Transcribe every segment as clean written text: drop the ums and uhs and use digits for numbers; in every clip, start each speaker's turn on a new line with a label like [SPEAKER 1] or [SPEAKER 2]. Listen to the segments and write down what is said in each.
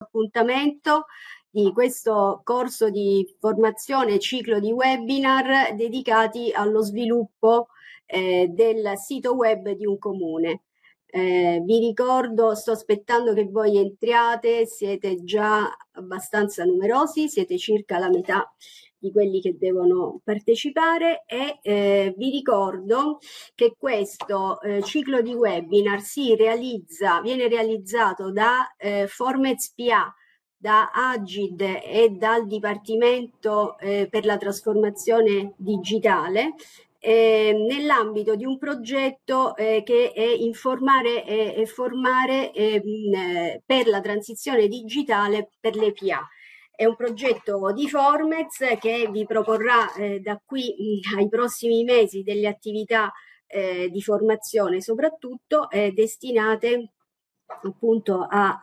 [SPEAKER 1] appuntamento di questo corso di formazione, ciclo di webinar dedicati allo sviluppo del sito web di un comune. Vi ricordo, sto aspettando che voi entriate, siete già abbastanza numerosi, siete circa la metà di quelli che devono partecipare e vi ricordo che questo ciclo di webinar viene realizzato da Formez PA, da Agid e dal Dipartimento per la trasformazione digitale nell'ambito di un progetto che è informare e formare per la transizione digitale per le PA. È un progetto di Formez che vi proporrà da qui ai prossimi mesi delle attività di formazione soprattutto destinate appunto a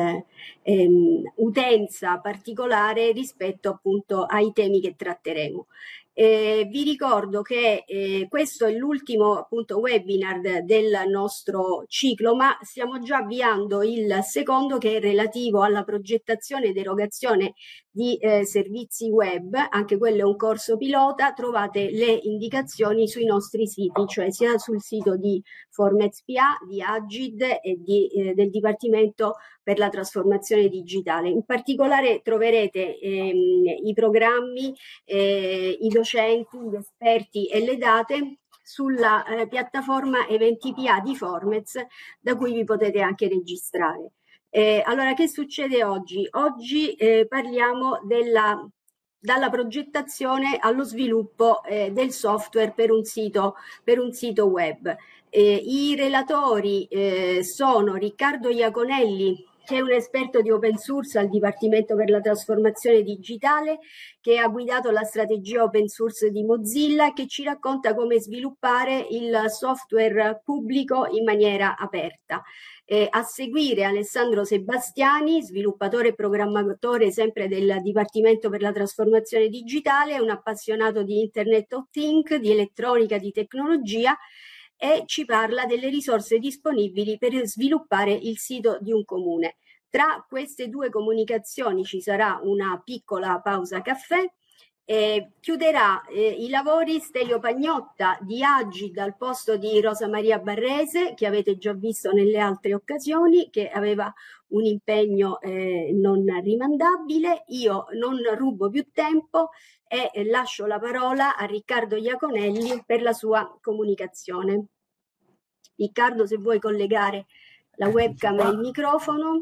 [SPEAKER 1] utenza particolare rispetto appunto ai temi che tratteremo. Vi ricordo che questo è l'ultimo appunto webinar del nostro ciclo, ma stiamo già avviando il secondo, che è relativo alla progettazione ed erogazione di servizi web. Anche quello è un corso pilota. Trovate le indicazioni sui nostri siti, cioè sia sul sito di Formez PA, di Agid e del Dipartimento per la trasformazione digitale. In particolare troverete i programmi, i docenti, gli esperti e le date sulla piattaforma Eventi PA di Formez, da cui vi potete anche registrare. Allora, che succede oggi? Oggi parliamo dalla progettazione allo sviluppo del software per un sito web. I relatori sono Riccardo Iaconelli, che è un esperto di open source al Dipartimento per la trasformazione digitale, che ha guidato la strategia open source di Mozilla, che ci racconta come sviluppare il software pubblico in maniera aperta. A seguire Alessandro Sebastiani, sviluppatore e programmatore sempre del Dipartimento per la trasformazione digitale, un appassionato di Internet of Things, di elettronica, di tecnologia, e ci parla delle risorse disponibili per sviluppare il sito di un comune. Tra queste due comunicazioni ci sarà una piccola pausa caffè. Chiuderà i lavori Stelio Pagnotta di Agid al posto di Rosa Maria Barrese, che avete già visto nelle altre occasioni, che aveva un impegno non rimandabile. Io non rubo più tempo e lascio la parola a Riccardo Iaconelli per la sua comunicazione. Riccardo, se vuoi collegare la webcam e il microfono.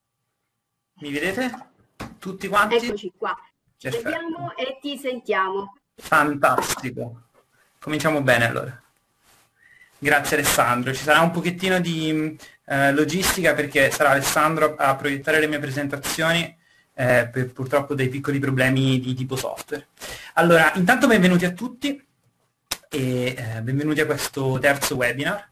[SPEAKER 2] Mi vedete? Tutti quanti?
[SPEAKER 1] Eccoci qua. Ci vediamo e ti sentiamo.
[SPEAKER 2] Fantastico. Cominciamo bene allora. Grazie Alessandro. Ci sarà un pochettino di logistica perché sarà Alessandro a proiettare le mie presentazioni per purtroppo dei piccoli problemi di tipo software. Allora, intanto benvenuti a tutti e benvenuti a questo terzo webinar.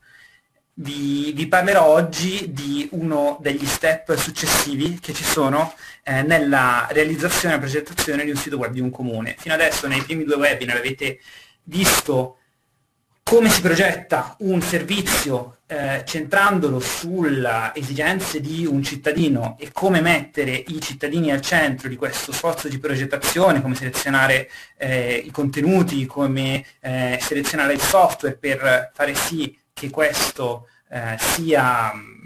[SPEAKER 2] Vi parlerò oggi di uno degli step successivi che ci sono nella realizzazione e progettazione di un sito web di un comune. Fino adesso nei primi due webinar avete visto come si progetta un servizio centrandolo sulle esigenze di un cittadino e come mettere i cittadini al centro di questo sforzo di progettazione, come selezionare i contenuti, come selezionare il software per fare sì che questo sia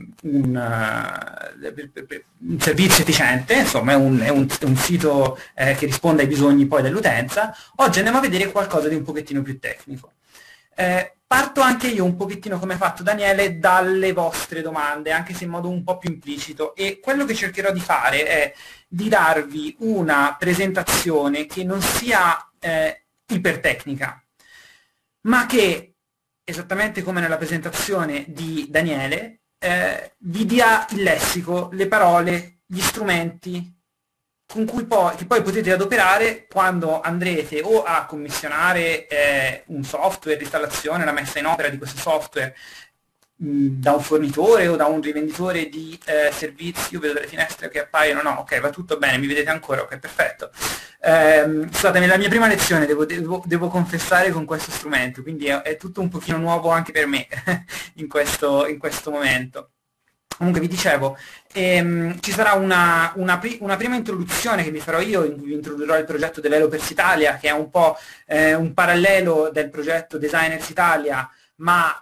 [SPEAKER 2] un servizio efficiente, insomma è un sito che risponde ai bisogni poi dell'utenza. Oggi andiamo a vedere qualcosa di un pochettino più tecnico. Parto anche io un pochettino, come ha fatto Daniele, dalle vostre domande, anche se in modo un po' più implicito, e quello che cercherò di fare è di darvi una presentazione che non sia ipertecnica, ma che, esattamente come nella presentazione di Daniele, vi dia il lessico, le parole, gli strumenti con cui che poi potete adoperare quando andrete o a commissionare un software, l'installazione, la messa in opera di questo software da un fornitore o da un rivenditore di servizi. Io vedo delle finestre che appaiono, no, ok, va tutto bene, mi vedete ancora, ok, perfetto. Scusate, nella mia prima lezione devo confessare con questo strumento, quindi è tutto un pochino nuovo anche per me in questo momento. Comunque vi dicevo, ci sarà una prima introduzione che vi farò io, in cui vi introdurrò il progetto Developers Italia, che è un po' un parallelo del progetto Designers Italia, ma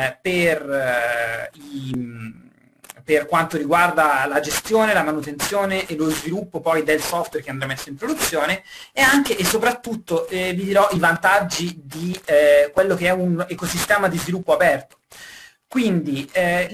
[SPEAKER 2] per quanto riguarda la gestione, la manutenzione e lo sviluppo poi del software che andrà messo in produzione, e anche e soprattutto vi dirò i vantaggi di quello che è un ecosistema di sviluppo aperto. Quindi,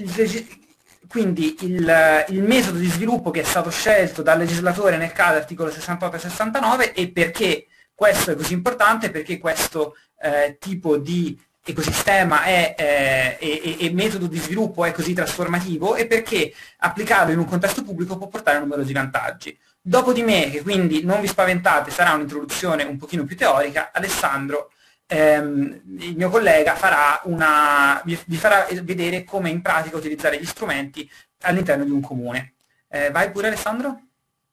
[SPEAKER 2] il metodo di sviluppo che è stato scelto dal legislatore nel caso articolo 68 e 69, e perché questo è così importante, perché questo tipo di ecosistema e metodo di sviluppo è così trasformativo, e perché applicarlo in un contesto pubblico può portare numerosi vantaggi. Dopo di me, che quindi non vi spaventate, sarà un'introduzione un pochino più teorica, Alessandro, il mio collega, vi farà vedere come in pratica utilizzare gli strumenti all'interno di un comune. Vai pure, Alessandro?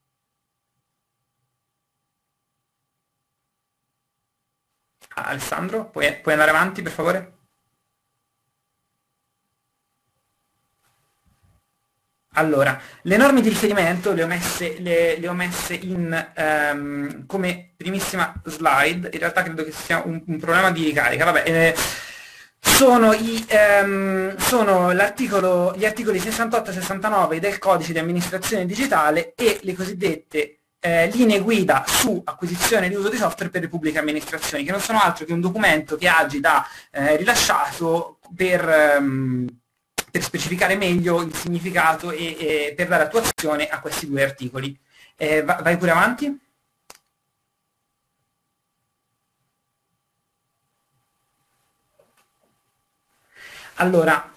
[SPEAKER 2] Alessandro, puoi andare avanti, per favore? Allora, le norme di riferimento le ho messe come primissima slide. In realtà credo che sia un problema di ricarica. Vabbè, sono gli articoli 68 e 69 del codice di amministrazione digitale e le cosiddette linee guida su acquisizione e uso di software per le pubbliche amministrazioni, che non sono altro che un documento che Agid ha rilasciato per specificare meglio il significato e per dare attuazione a questi due articoli. Vai pure avanti. Allora,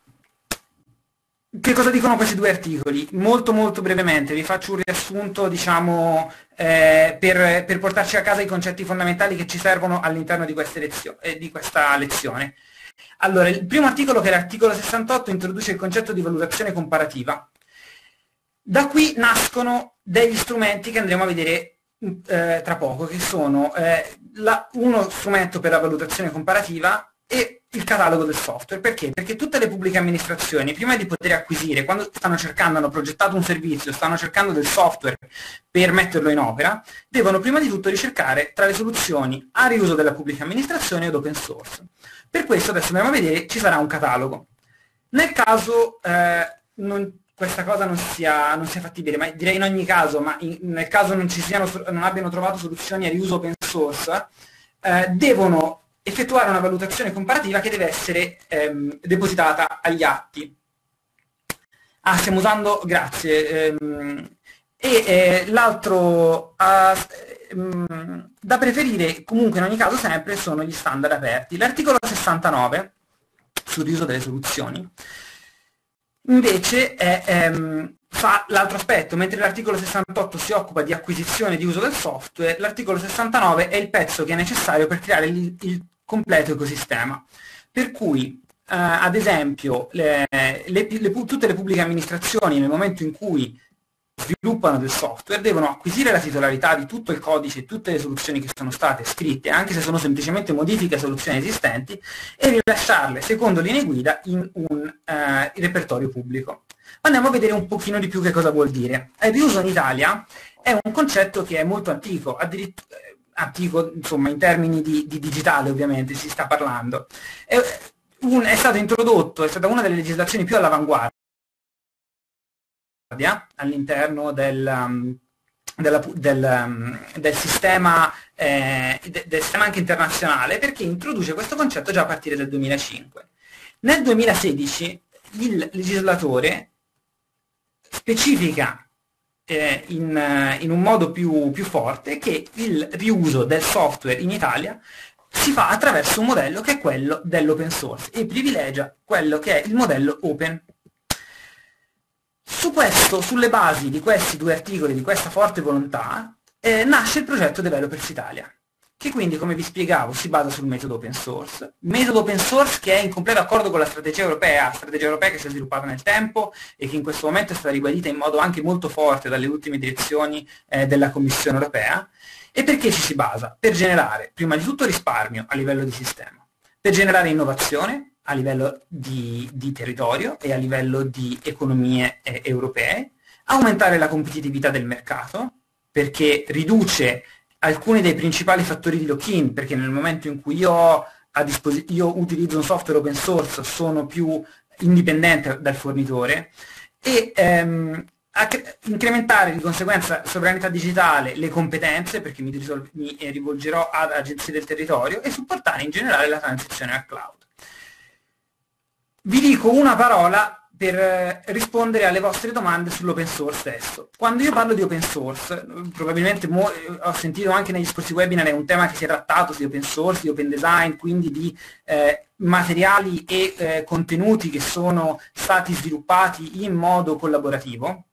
[SPEAKER 2] che cosa dicono questi due articoli? Molto molto brevemente, vi faccio un riassunto, diciamo, per portarci a casa i concetti fondamentali che ci servono all'interno di questa lezione. Allora, il primo articolo, che è l'articolo 68, introduce il concetto di valutazione comparativa. Da qui nascono degli strumenti che andremo a vedere tra poco, che sono uno strumento per la valutazione comparativa e il catalogo del software. Perché? Perché tutte le pubbliche amministrazioni, prima di poter acquisire, quando hanno progettato un servizio, stanno cercando del software per metterlo in opera, devono prima di tutto ricercare tra le soluzioni a riuso della pubblica amministrazione ed open source. Per questo adesso andremo a vedere, ci sarà un catalogo. Nel caso questa cosa non sia fattibile, ma direi in ogni caso, ma nel caso non abbiano trovato soluzioni a riuso open source, devono effettuare una valutazione comparativa che deve essere depositata agli atti. Stiamo usando, grazie. L'altro da preferire comunque in ogni caso sempre sono gli standard aperti. L'articolo 69 sul riuso delle soluzioni invece fa l'altro aspetto. Mentre l'articolo 68 si occupa di acquisizione e di uso del software, l'articolo 69 è il pezzo che è necessario per creare il completo ecosistema. Per cui, ad esempio, tutte le pubbliche amministrazioni, nel momento in cui sviluppano del software, devono acquisire la titolarità di tutto il codice e tutte le soluzioni che sono state scritte, anche se sono semplicemente modifiche a soluzioni esistenti, e rilasciarle secondo linee guida in un repertorio pubblico. Andiamo a vedere un pochino di più che cosa vuol dire. Il riuso in Italia è un concetto che è molto antico, antico insomma in termini di digitale ovviamente si sta parlando. È stato introdotto, è stata una delle legislazioni più all'avanguardia all'interno del sistema anche internazionale, perché introduce questo concetto già a partire dal 2005. Nel 2016 il legislatore specifica in un modo più forte che il riuso del software in Italia si fa attraverso un modello che è quello dell'open source e privilegia quello che è il modello open. Sulle basi di questi due articoli, di questa forte volontà, nasce il progetto Developers Italia, che quindi, come vi spiegavo, si basa sul metodo open source. Metodo open source che è in completo accordo con la strategia europea che si è sviluppata nel tempo e che in questo momento è stata ribadita in modo anche molto forte dalle ultime direzioni della Commissione europea. E perché ci si basa? Per generare, prima di tutto, risparmio a livello di sistema, per generare innovazione a livello di territorio e a livello di economie europee, aumentare la competitività del mercato, perché riduce alcuni dei principali fattori di lock-in, perché nel momento in cui io utilizzo un software open source sono più indipendente dal fornitore, e incrementare di conseguenza sovranità digitale, le competenze, perché mi rivolgerò ad agenzie del territorio, e supportare in generale la transizione al cloud. Vi dico una parola per rispondere alle vostre domande sull'open source stesso. Quando io parlo di open source, probabilmente ho sentito anche negli scorsi webinar, è un tema che si è trattato di open source, di open design, quindi di materiali e contenuti che sono stati sviluppati in modo collaborativo.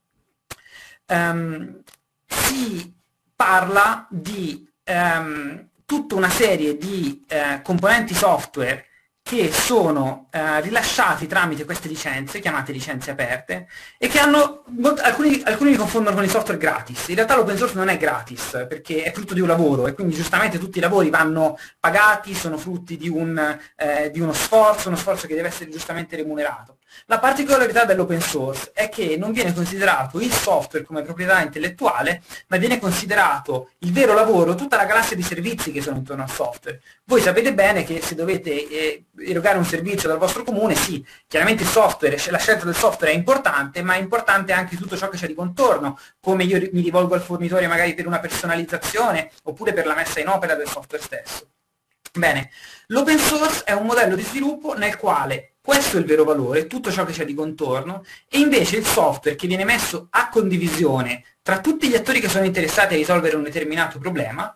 [SPEAKER 2] Si parla di tutta una serie di componenti software che sono rilasciati tramite queste licenze, chiamate licenze aperte, e che hanno, alcuni li confondono con i software gratis. In realtà l'open source non è gratis, perché è frutto di un lavoro, e quindi giustamente tutti i lavori vanno pagati, sono frutti di uno sforzo che deve essere giustamente remunerato. La particolarità dell'open source è che non viene considerato il software come proprietà intellettuale, ma viene considerato il vero lavoro, tutta la galassia di servizi che sono intorno al software. Voi sapete bene che se dovete erogare un servizio dal vostro comune, sì, chiaramente il software, la scelta del software è importante, ma è importante anche tutto ciò che c'è di contorno, come io mi rivolgo al fornitore magari per una personalizzazione, oppure per la messa in opera del software stesso. Bene, l'open source è un modello di sviluppo nel quale questo è il vero valore, tutto ciò che c'è di contorno, e invece il software che viene messo a condivisione tra tutti gli attori che sono interessati a risolvere un determinato problema,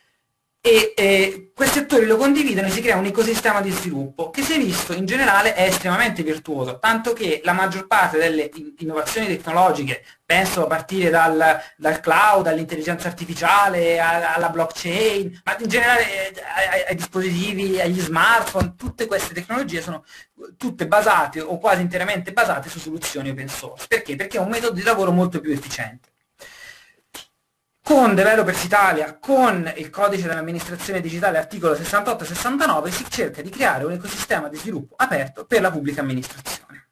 [SPEAKER 2] e questi attori lo condividono e si crea un ecosistema di sviluppo che, si è visto, in generale è estremamente virtuoso, tanto che la maggior parte delle innovazioni tecnologiche, penso a partire dal cloud, all'intelligenza artificiale, alla blockchain, ma in generale ai dispositivi, agli smartphone, tutte queste tecnologie sono tutte basate o quasi interamente basate su soluzioni open source. Perché? Perché è un metodo di lavoro molto più efficiente. Con Developers Italia, con il codice dell'amministrazione digitale articolo 68 e 69, si cerca di creare un ecosistema di sviluppo aperto per la pubblica amministrazione.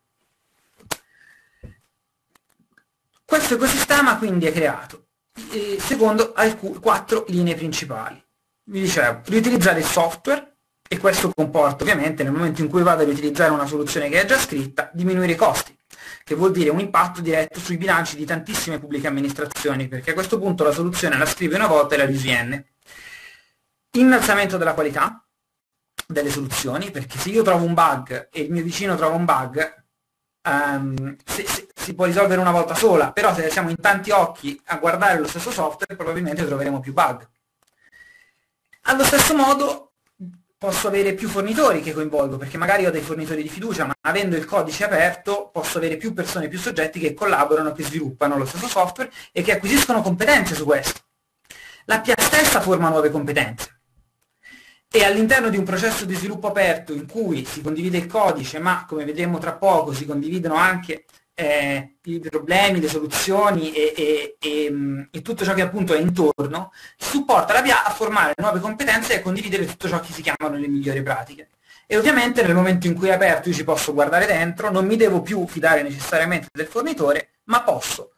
[SPEAKER 2] Questo ecosistema quindi è creato secondo 4 linee principali. Vi dicevo, riutilizzare il software, e questo comporta ovviamente, nel momento in cui vado a riutilizzare una soluzione che è già scritta, diminuire i costi, che vuol dire un impatto diretto sui bilanci di tantissime pubbliche amministrazioni, perché a questo punto la soluzione la scrive una volta e la riviene. Innalzamento della qualità delle soluzioni, perché se io trovo un bug e il mio vicino trova un bug, si può risolvere una volta sola, però se siamo in tanti occhi a guardare lo stesso software probabilmente troveremo più bug. Allo stesso modo posso avere più fornitori che coinvolgo, perché magari ho dei fornitori di fiducia, ma avendo il codice aperto posso avere più persone, più soggetti che collaborano, che sviluppano lo stesso software e che acquisiscono competenze su questo. La PA stessa forma nuove competenze, e all'interno di un processo di sviluppo aperto in cui si condivide il codice, ma come vedremo tra poco si condividono anche i problemi, le soluzioni e tutto ciò che appunto è intorno, supporta la PA a formare nuove competenze e a condividere tutto ciò che si chiamano le migliori pratiche. E ovviamente nel momento in cui è aperto io ci posso guardare dentro, non mi devo più fidare necessariamente del fornitore, ma posso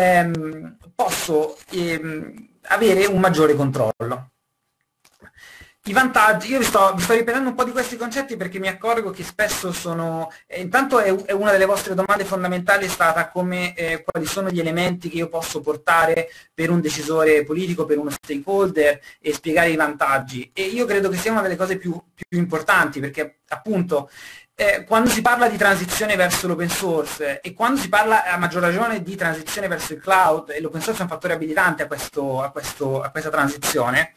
[SPEAKER 2] avere un maggiore controllo. I vantaggi, io vi sto ripetendo un po' di questi concetti perché mi accorgo che spesso sono, intanto è una delle vostre domande fondamentali è stata quali sono gli elementi che io posso portare per un decisore politico, per uno stakeholder, e spiegare i vantaggi, e io credo che sia una delle cose più importanti, perché appunto quando si parla di transizione verso l'open source e quando si parla a maggior ragione di transizione verso il cloud, e l'open source è un fattore abilitante a questa transizione,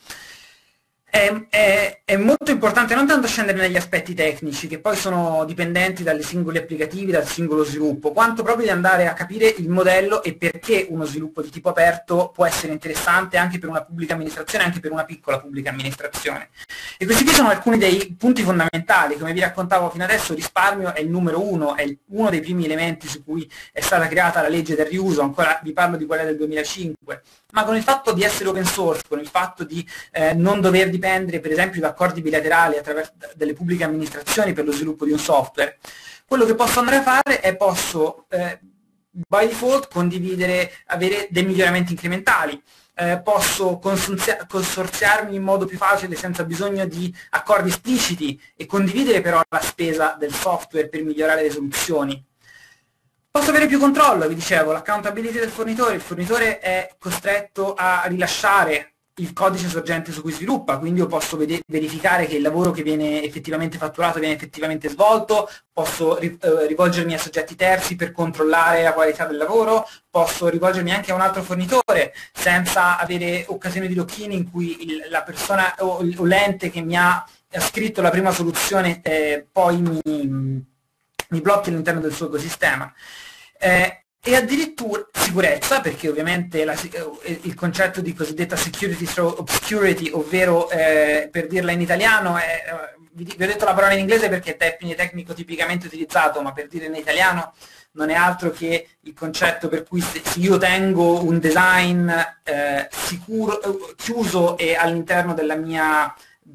[SPEAKER 2] è molto importante non tanto scendere negli aspetti tecnici, che poi sono dipendenti dalle singoli applicativi, dal singolo sviluppo, quanto proprio di andare a capire il modello e perché uno sviluppo di tipo aperto può essere interessante anche per una pubblica amministrazione, anche per una piccola pubblica amministrazione. E questi qui sono alcuni dei punti fondamentali. Come vi raccontavo fino adesso, risparmio è il numero uno, è uno dei primi elementi su cui è stata creata la legge del riuso, ancora vi parlo di quella del 2005, ma con il fatto di essere open source, con il fatto di non dover dipendere dipendere per esempio da accordi bilaterali attraverso delle pubbliche amministrazioni per lo sviluppo di un software, quello che posso andare a fare è posso by default condividere, avere dei miglioramenti incrementali. Posso consorziarmi in modo più facile senza bisogno di accordi espliciti e condividere però la spesa del software per migliorare le soluzioni. Posso avere più controllo, vi dicevo, l'accountability del fornitore. Il fornitore è costretto a rilasciare il codice sorgente su cui sviluppa, quindi io posso verificare che il lavoro che viene effettivamente fatturato viene effettivamente svolto, posso rivolgermi a soggetti terzi per controllare la qualità del lavoro, posso rivolgermi anche a un altro fornitore senza avere occasioni di lock-in in cui la persona o l'ente che mi ha scritto la prima soluzione poi mi blocchi all'interno del suo ecosistema. E addirittura sicurezza, perché ovviamente il concetto di cosiddetta security through obscurity, ovvero per dirla in italiano, vi ho detto la parola in inglese perché è tecnico tipicamente utilizzato, ma per dire in italiano non è altro che il concetto per cui se io tengo un design sicuro, chiuso e all'interno della mia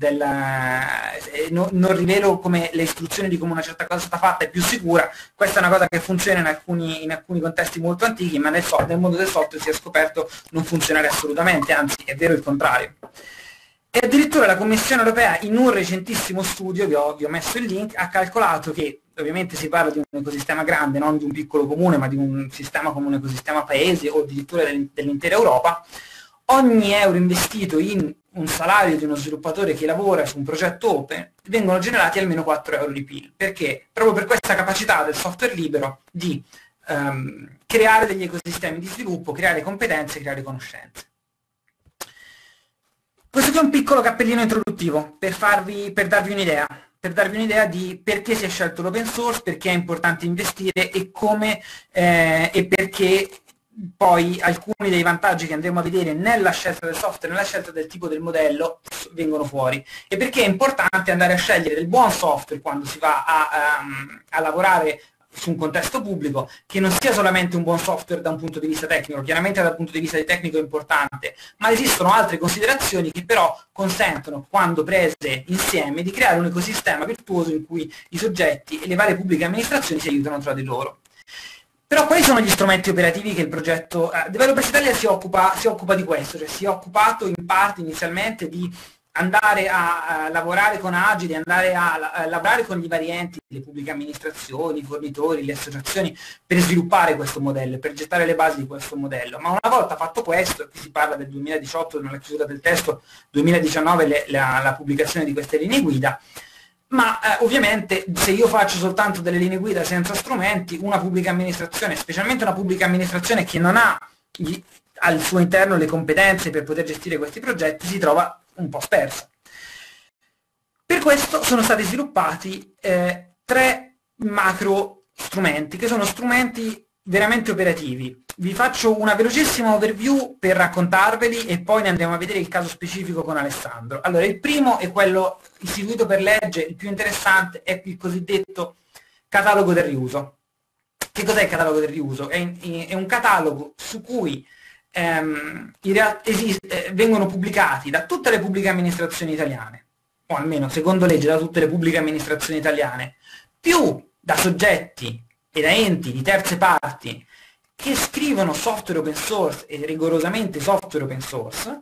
[SPEAKER 2] non rivelo come le istruzioni di come una certa cosa è stata fatta è più sicura. Questa è una cosa che funziona in alcuni contesti molto antichi, ma nel mondo del software si è scoperto non funzionare assolutamente, anzi è vero il contrario. E addirittura la Commissione europea in un recentissimo studio, vi ho messo il link, ha calcolato che, ovviamente si parla di un ecosistema grande, non di un piccolo comune, ma di un sistema come un ecosistema paese o addirittura dell'intera Europa, ogni euro investito in un salario di uno sviluppatore che lavora su un progetto open, vengono generati almeno 4 euro di PIL. Perché? Proprio per questa capacità del software libero di creare degli ecosistemi di sviluppo, creare competenze, creare conoscenze. Questo qui è un piccolo cappellino introduttivo per darvi un'idea di perché si è scelto l'open source, perché è importante investire e come e perché poi alcuni dei vantaggi che andremo a vedere nella scelta del software, nella scelta del tipo del modello, vengono fuori. E perché è importante andare a scegliere del buon software quando si va a lavorare su un contesto pubblico, che non sia solamente un buon software da un punto di vista tecnico, chiaramente dal punto di vista tecnico è importante, ma esistono altre considerazioni che però consentono, quando prese insieme, di creare un ecosistema virtuoso in cui i soggetti e le varie pubbliche amministrazioni si aiutano tra di loro. Però quali sono gli strumenti operativi che il progetto Developers Italia si occupa di questo, cioè si è occupato in parte inizialmente di andare a lavorare con Agile, andare a lavorare con gli vari enti, le pubbliche amministrazioni, i fornitori, le associazioni, per sviluppare questo modello, per gettare le basi di questo modello. Ma una volta fatto questo, e qui si parla del 2018, nella chiusura del testo, 2019 la pubblicazione di queste linee guida, ma ovviamente se io faccio soltanto delle linee guida senza strumenti, una pubblica amministrazione, specialmente una pubblica amministrazione che non ha al suo interno le competenze per poter gestire questi progetti, si trova un po' spersa. Per questo sono stati sviluppati 3 macro strumenti, che sono strumenti veramente operativi. Vi faccio una velocissima overview per raccontarveli e poi ne andremo a vedere il caso specifico con Alessandro. Allora, il primo è quello istituito per legge, il più interessante, è il cosiddetto catalogo del riuso. Che cos'è il catalogo del riuso? È un catalogo su cui vengono pubblicati da tutte le pubbliche amministrazioni italiane, o almeno secondo legge da tutte le pubbliche amministrazioni italiane, più da soggetti e da enti di terze parti che scrivono software open source e rigorosamente software open source,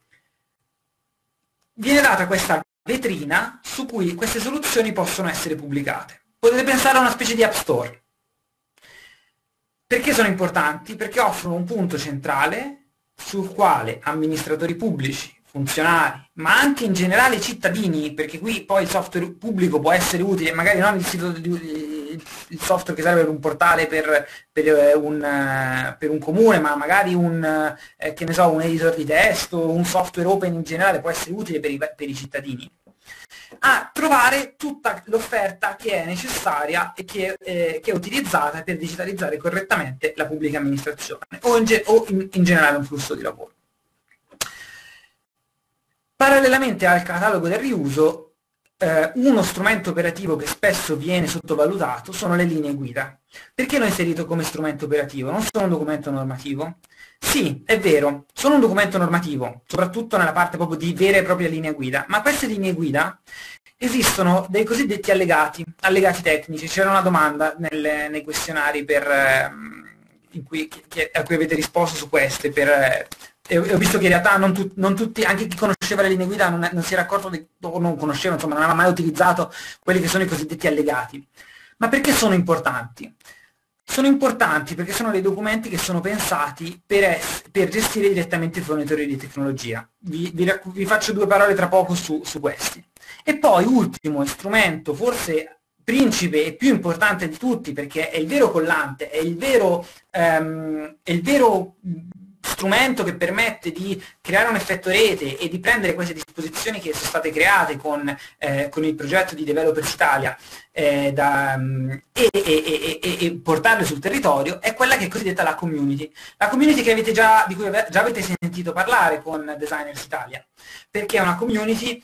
[SPEAKER 2] viene data questa vetrina su cui queste soluzioni possono essere pubblicate. Potete pensare a una specie di app store. Perché sono importanti? Perché offrono un punto centrale sul quale amministratori pubblici, funzionari, ma anche in generale cittadini, perché qui poi il software pubblico può essere utile, magari non il software che serve per un portale per un comune, ma magari che ne so, un editor di testo, un software open in generale può essere utile per i cittadini, a trovare tutta l'offerta che è necessaria e che è utilizzata per digitalizzare correttamente la pubblica amministrazione o in generale un flusso di lavoro. Parallelamente al catalogo del riuso uno strumento operativo che spesso viene sottovalutato sono le linee guida. Perché l'ho inserito come strumento operativo? Non sono un documento normativo? Sì, è vero, sono un documento normativo, soprattutto nella parte proprio di vera e propria linea guida, ma queste linee guida esistono dei cosiddetti allegati tecnici. C'era una domanda nei questionari a cui avete risposto su queste, e ho visto che in realtà non tutti, anche chi conosceva le linee guida non si era accorto o non conosceva, insomma, non aveva mai utilizzato quelli che sono i cosiddetti allegati. Ma perché sono importanti? Sono importanti perché sono dei documenti che sono pensati per gestire direttamente i fornitori di tecnologia. Vi faccio due parole tra poco su questi. E poi, ultimo strumento, forse principe e più importante di tutti, perché è il vero collante, è il vero strumento che permette di creare un effetto rete e di prendere queste disposizioni che sono state create con il progetto di Developers Italia e portarle sul territorio, è quella che è cosiddetta la community. La community di cui già avete sentito parlare con Designers Italia, perché è una community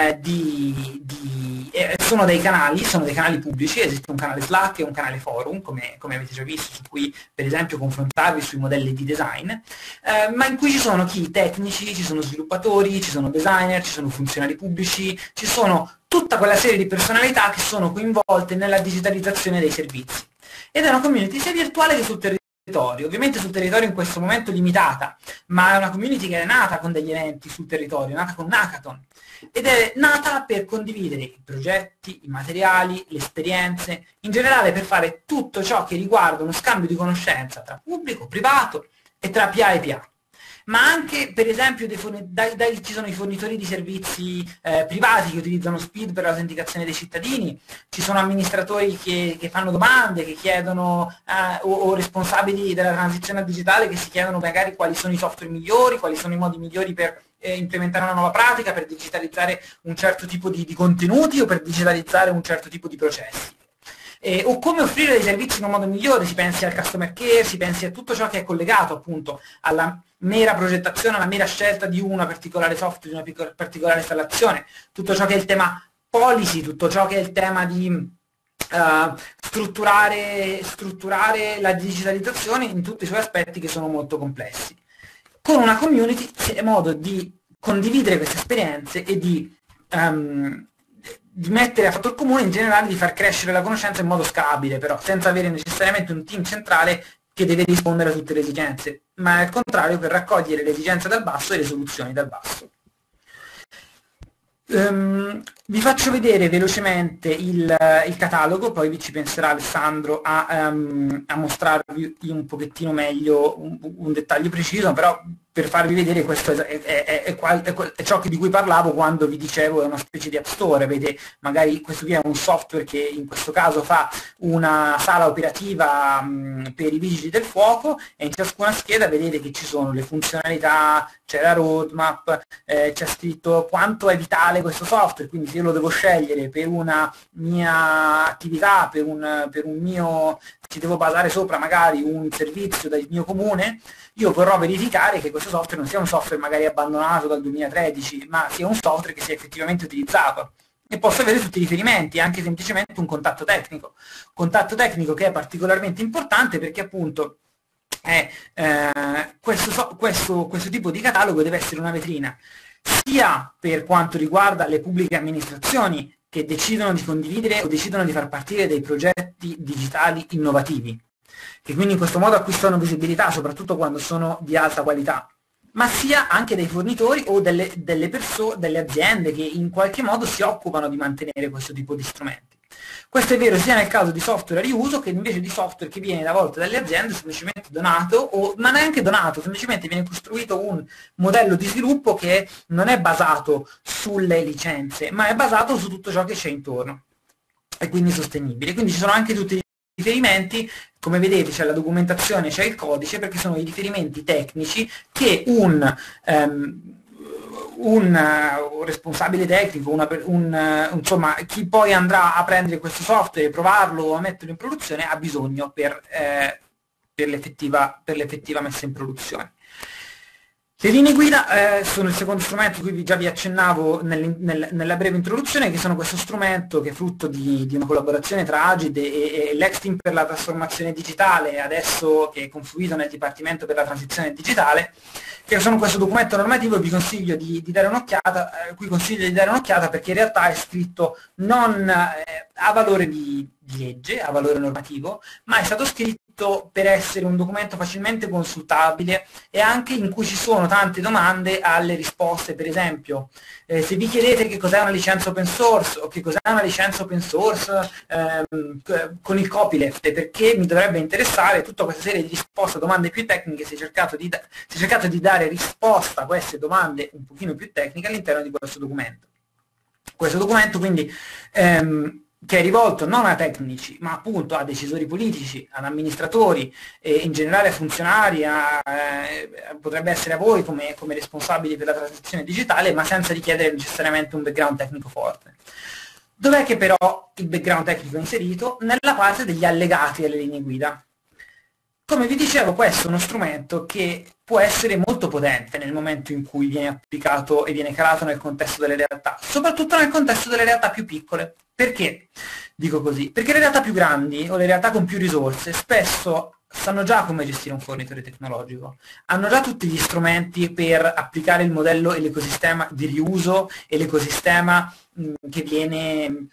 [SPEAKER 2] sono dei canali pubblici, esiste un canale Slack e un canale forum, come avete già visto, su cui per esempio confrontarvi sui modelli di design, ma in cui ci sono tecnici, ci sono sviluppatori, ci sono designer, ci sono funzionari pubblici, ci sono tutta quella serie di personalità che sono coinvolte nella digitalizzazione dei servizi. Ed è una community sia virtuale che sul territorio, ovviamente sul territorio in questo momento limitata, ma è una community che è nata con degli eventi sul territorio, è nata con un hackathon, ed è nata per condividere i progetti, i materiali, le esperienze, in generale per fare tutto ciò che riguarda uno scambio di conoscenza tra pubblico, privato e tra PA e PA. Ma anche, per esempio, ci sono i fornitori di servizi privati che utilizzano Speed per l'autenticazione dei cittadini, ci sono amministratori che fanno domande, che chiedono, o responsabili della transizione al digitale che si chiedono magari quali sono i software migliori, quali sono i modi migliori per implementare una nuova pratica, per digitalizzare un certo tipo di contenuti o per digitalizzare un certo tipo di processi. O come offrire dei servizi in un modo migliore, si pensi al customer care, si pensi a tutto ciò che è collegato appunto alla mera progettazione, alla mera scelta di una particolare software, di una particolare installazione, tutto ciò che è il tema policy, tutto ciò che è il tema di strutturare la digitalizzazione in tutti i suoi aspetti che sono molto complessi. Con una community c'è modo di condividere queste esperienze e di mettere a fattor comune, in generale di far crescere la conoscenza in modo scalabile, però senza avere necessariamente un team centrale che deve rispondere a tutte le esigenze, ma al contrario per raccogliere le esigenze dal basso e le soluzioni dal basso. Vi faccio vedere velocemente il catalogo, poi ci penserà Alessandro a mostrarvi un pochettino meglio un dettaglio preciso, però per farvi vedere questo è ciò di cui parlavo quando vi dicevo è una specie di app store. Avete magari questo qui è un software che in questo caso fa una sala operativa per i vigili del fuoco, e in ciascuna scheda vedete che ci sono le funzionalità, c'è la roadmap, c'è scritto quanto è vitale questo software, quindi se io lo devo scegliere per una mia attività, per un mio, ci devo basare sopra magari un servizio del mio comune, io vorrò verificare che questo software non sia un software magari abbandonato dal 2013, ma sia un software che sia effettivamente utilizzato. E posso avere tutti i riferimenti, anche semplicemente un contatto tecnico che è particolarmente importante perché appunto questo tipo di catalogo deve essere una vetrina sia per quanto riguarda le pubbliche amministrazioni che decidono di condividere o decidono di far partire dei progetti digitali innovativi, che quindi in questo modo acquistano visibilità, soprattutto quando sono di alta qualità, ma sia anche dei fornitori o delle aziende che in qualche modo si occupano di mantenere questo tipo di strumenti. Questo è vero sia nel caso di software a riuso che invece di software che viene da volte dalle aziende semplicemente donato, ma neanche donato, semplicemente viene costruito un modello di sviluppo che non è basato sulle licenze, ma è basato su tutto ciò che c'è intorno e quindi sostenibile. Quindi ci sono anche tutti i riferimenti, come vedete c'è la documentazione, c'è il codice, perché sono i riferimenti tecnici che un responsabile tecnico, insomma chi poi andrà a prendere questo software, provarlo o a metterlo in produzione ha bisogno per l'effettiva messa in produzione. Le linee guida sono il secondo strumento, cui già vi accennavo nella breve introduzione, che sono questo strumento che è frutto di una collaborazione tra Agid e l'Ex-Team per la trasformazione digitale, adesso che è confluito nel Dipartimento per la transizione digitale, che sono questo documento normativo e vi consiglio di dare un'occhiata, cui consiglio di dare un'occhiata perché in realtà è scritto non a valore di legge, a valore normativo, ma è stato scritto per essere un documento facilmente consultabile e anche in cui ci sono tante domande alle risposte. Per esempio, se vi chiedete che cos'è una licenza open source o che cos'è una licenza open source con il copyleft e perché mi dovrebbe interessare, tutta questa serie di risposte a domande più tecniche, si è cercato di dare risposta a queste domande un pochino più tecniche all'interno di questo documento. Questo documento quindi che è rivolto non a tecnici, ma appunto a decisori politici, ad amministratori e in generale a funzionari, potrebbe essere a voi come responsabili per la transizione digitale, ma senza richiedere necessariamente un background tecnico forte. Dov'è che però il background tecnico è inserito? Nella parte degli allegati alle linee guida. Come vi dicevo, questo è uno strumento che può essere molto potente nel momento in cui viene applicato e viene calato nel contesto delle realtà, soprattutto nel contesto delle realtà più piccole. Perché dico così? Perché le realtà più grandi o le realtà con più risorse spesso sanno già come gestire un fornitore tecnologico, hanno già tutti gli strumenti per applicare il modello e l'ecosistema di riuso e l'ecosistema che viene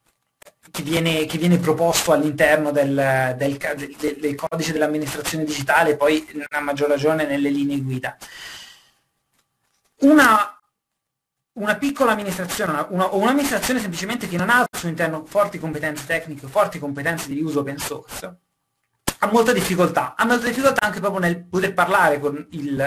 [SPEAKER 2] proposto all'interno del codice dell'amministrazione digitale, poi a maggior ragione nelle linee guida. Una piccola amministrazione o un'amministrazione semplicemente che non ha al suo interno forti competenze tecniche o forti competenze di riuso open source ha molta difficoltà anche proprio nel poter parlare con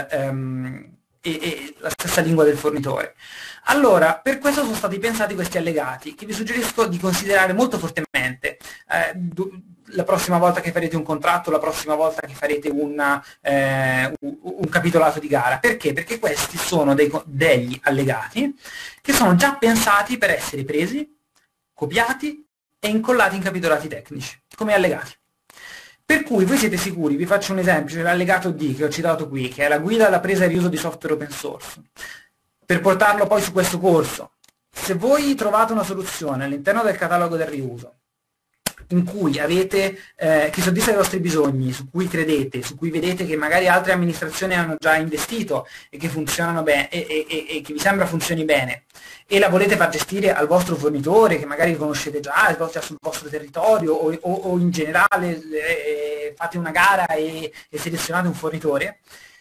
[SPEAKER 2] la stessa lingua del fornitore. Allora, per questo sono stati pensati questi allegati, che vi suggerisco di considerare molto fortemente la prossima volta che farete un contratto, la prossima volta che farete un capitolato di gara. Perché? Perché questi sono degli allegati che sono già pensati per essere presi, copiati e incollati in capitolati tecnici, come allegati. Per cui voi siete sicuri, vi faccio un esempio, c'è l'allegato D che ho citato qui, che è la guida alla presa e riuso di software open source. Per portarlo poi su questo corso, se voi trovate una soluzione all'interno del catalogo del riuso, in cui avete, che soddisfa i vostri bisogni, su cui credete, su cui vedete che magari altre amministrazioni hanno già investito e che funzionano bene e che vi sembra funzioni bene, e la volete far gestire al vostro fornitore che magari conoscete già, sul vostro territorio o in generale fate una gara e selezionate un fornitore,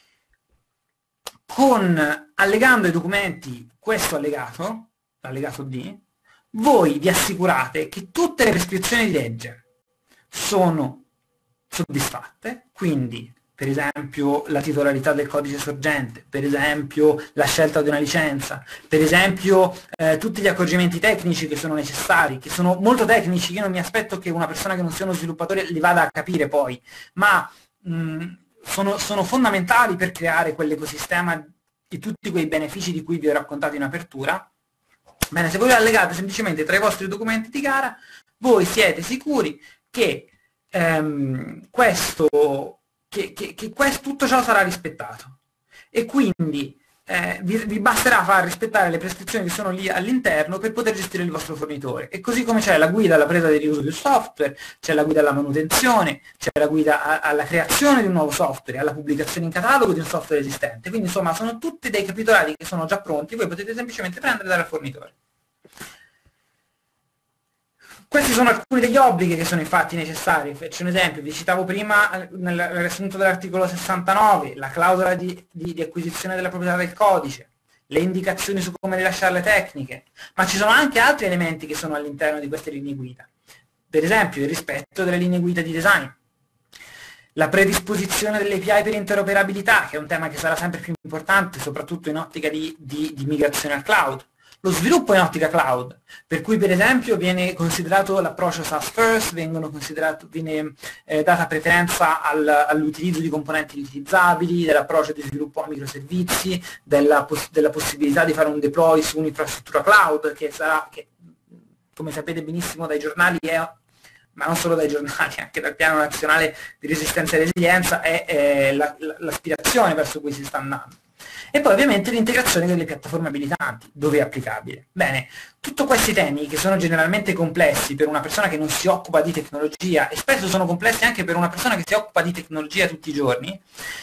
[SPEAKER 2] allegando ai documenti questo allegato, l'allegato D, voi vi assicurate che tutte le prescrizioni di legge sono soddisfatte, quindi per esempio la titolarità del codice sorgente, per esempio la scelta di una licenza, per esempio tutti gli accorgimenti tecnici che sono necessari, che sono molto tecnici, io non mi aspetto che una persona che non sia uno sviluppatore li vada a capire poi, ma sono fondamentali per creare quell'ecosistema e tutti quei benefici di cui vi ho raccontato in apertura. Bene, se voi lo allegate semplicemente tra i vostri documenti di gara, voi siete sicuri che, tutto ciò sarà rispettato. E quindi vi basterà far rispettare le prescrizioni che sono lì all'interno per poter gestire il vostro fornitore. E così come c'è la guida alla presa di riuso di software, c'è la guida alla manutenzione, c'è la guida alla creazione di un nuovo software, alla pubblicazione in catalogo di un software esistente. Quindi insomma sono tutti dei capitolati che sono già pronti, voi potete semplicemente prendere dal fornitore. Questi sono alcuni degli obblighi che sono infatti necessari. Faccio un esempio, vi citavo prima nel riassunto dell'articolo 69, la clausola di acquisizione della proprietà del codice, le indicazioni su come rilasciare le tecniche, ma ci sono anche altri elementi che sono all'interno di queste linee guida. Per esempio il rispetto delle linee guida di design, la predisposizione delle API per interoperabilità, che è un tema che sarà sempre più importante, soprattutto in ottica di migrazione al cloud. Lo sviluppo in ottica cloud, per cui per esempio viene considerato l'approccio SaaS first, viene data preferenza all'utilizzo di componenti riutilizzabili, dell'approccio di sviluppo a microservizi, della possibilità di fare un deploy su un'infrastruttura cloud, che come sapete benissimo dai giornali ma non solo dai giornali, anche dal piano nazionale di resistenza e resilienza, è l'aspirazione verso cui si sta andando. E poi ovviamente l'integrazione delle piattaforme abilitanti, dove è applicabile. Bene, tutti questi temi che sono generalmente complessi per una persona che non si occupa di tecnologia, e spesso sono complessi anche per una persona che si occupa di tecnologia tutti i giorni,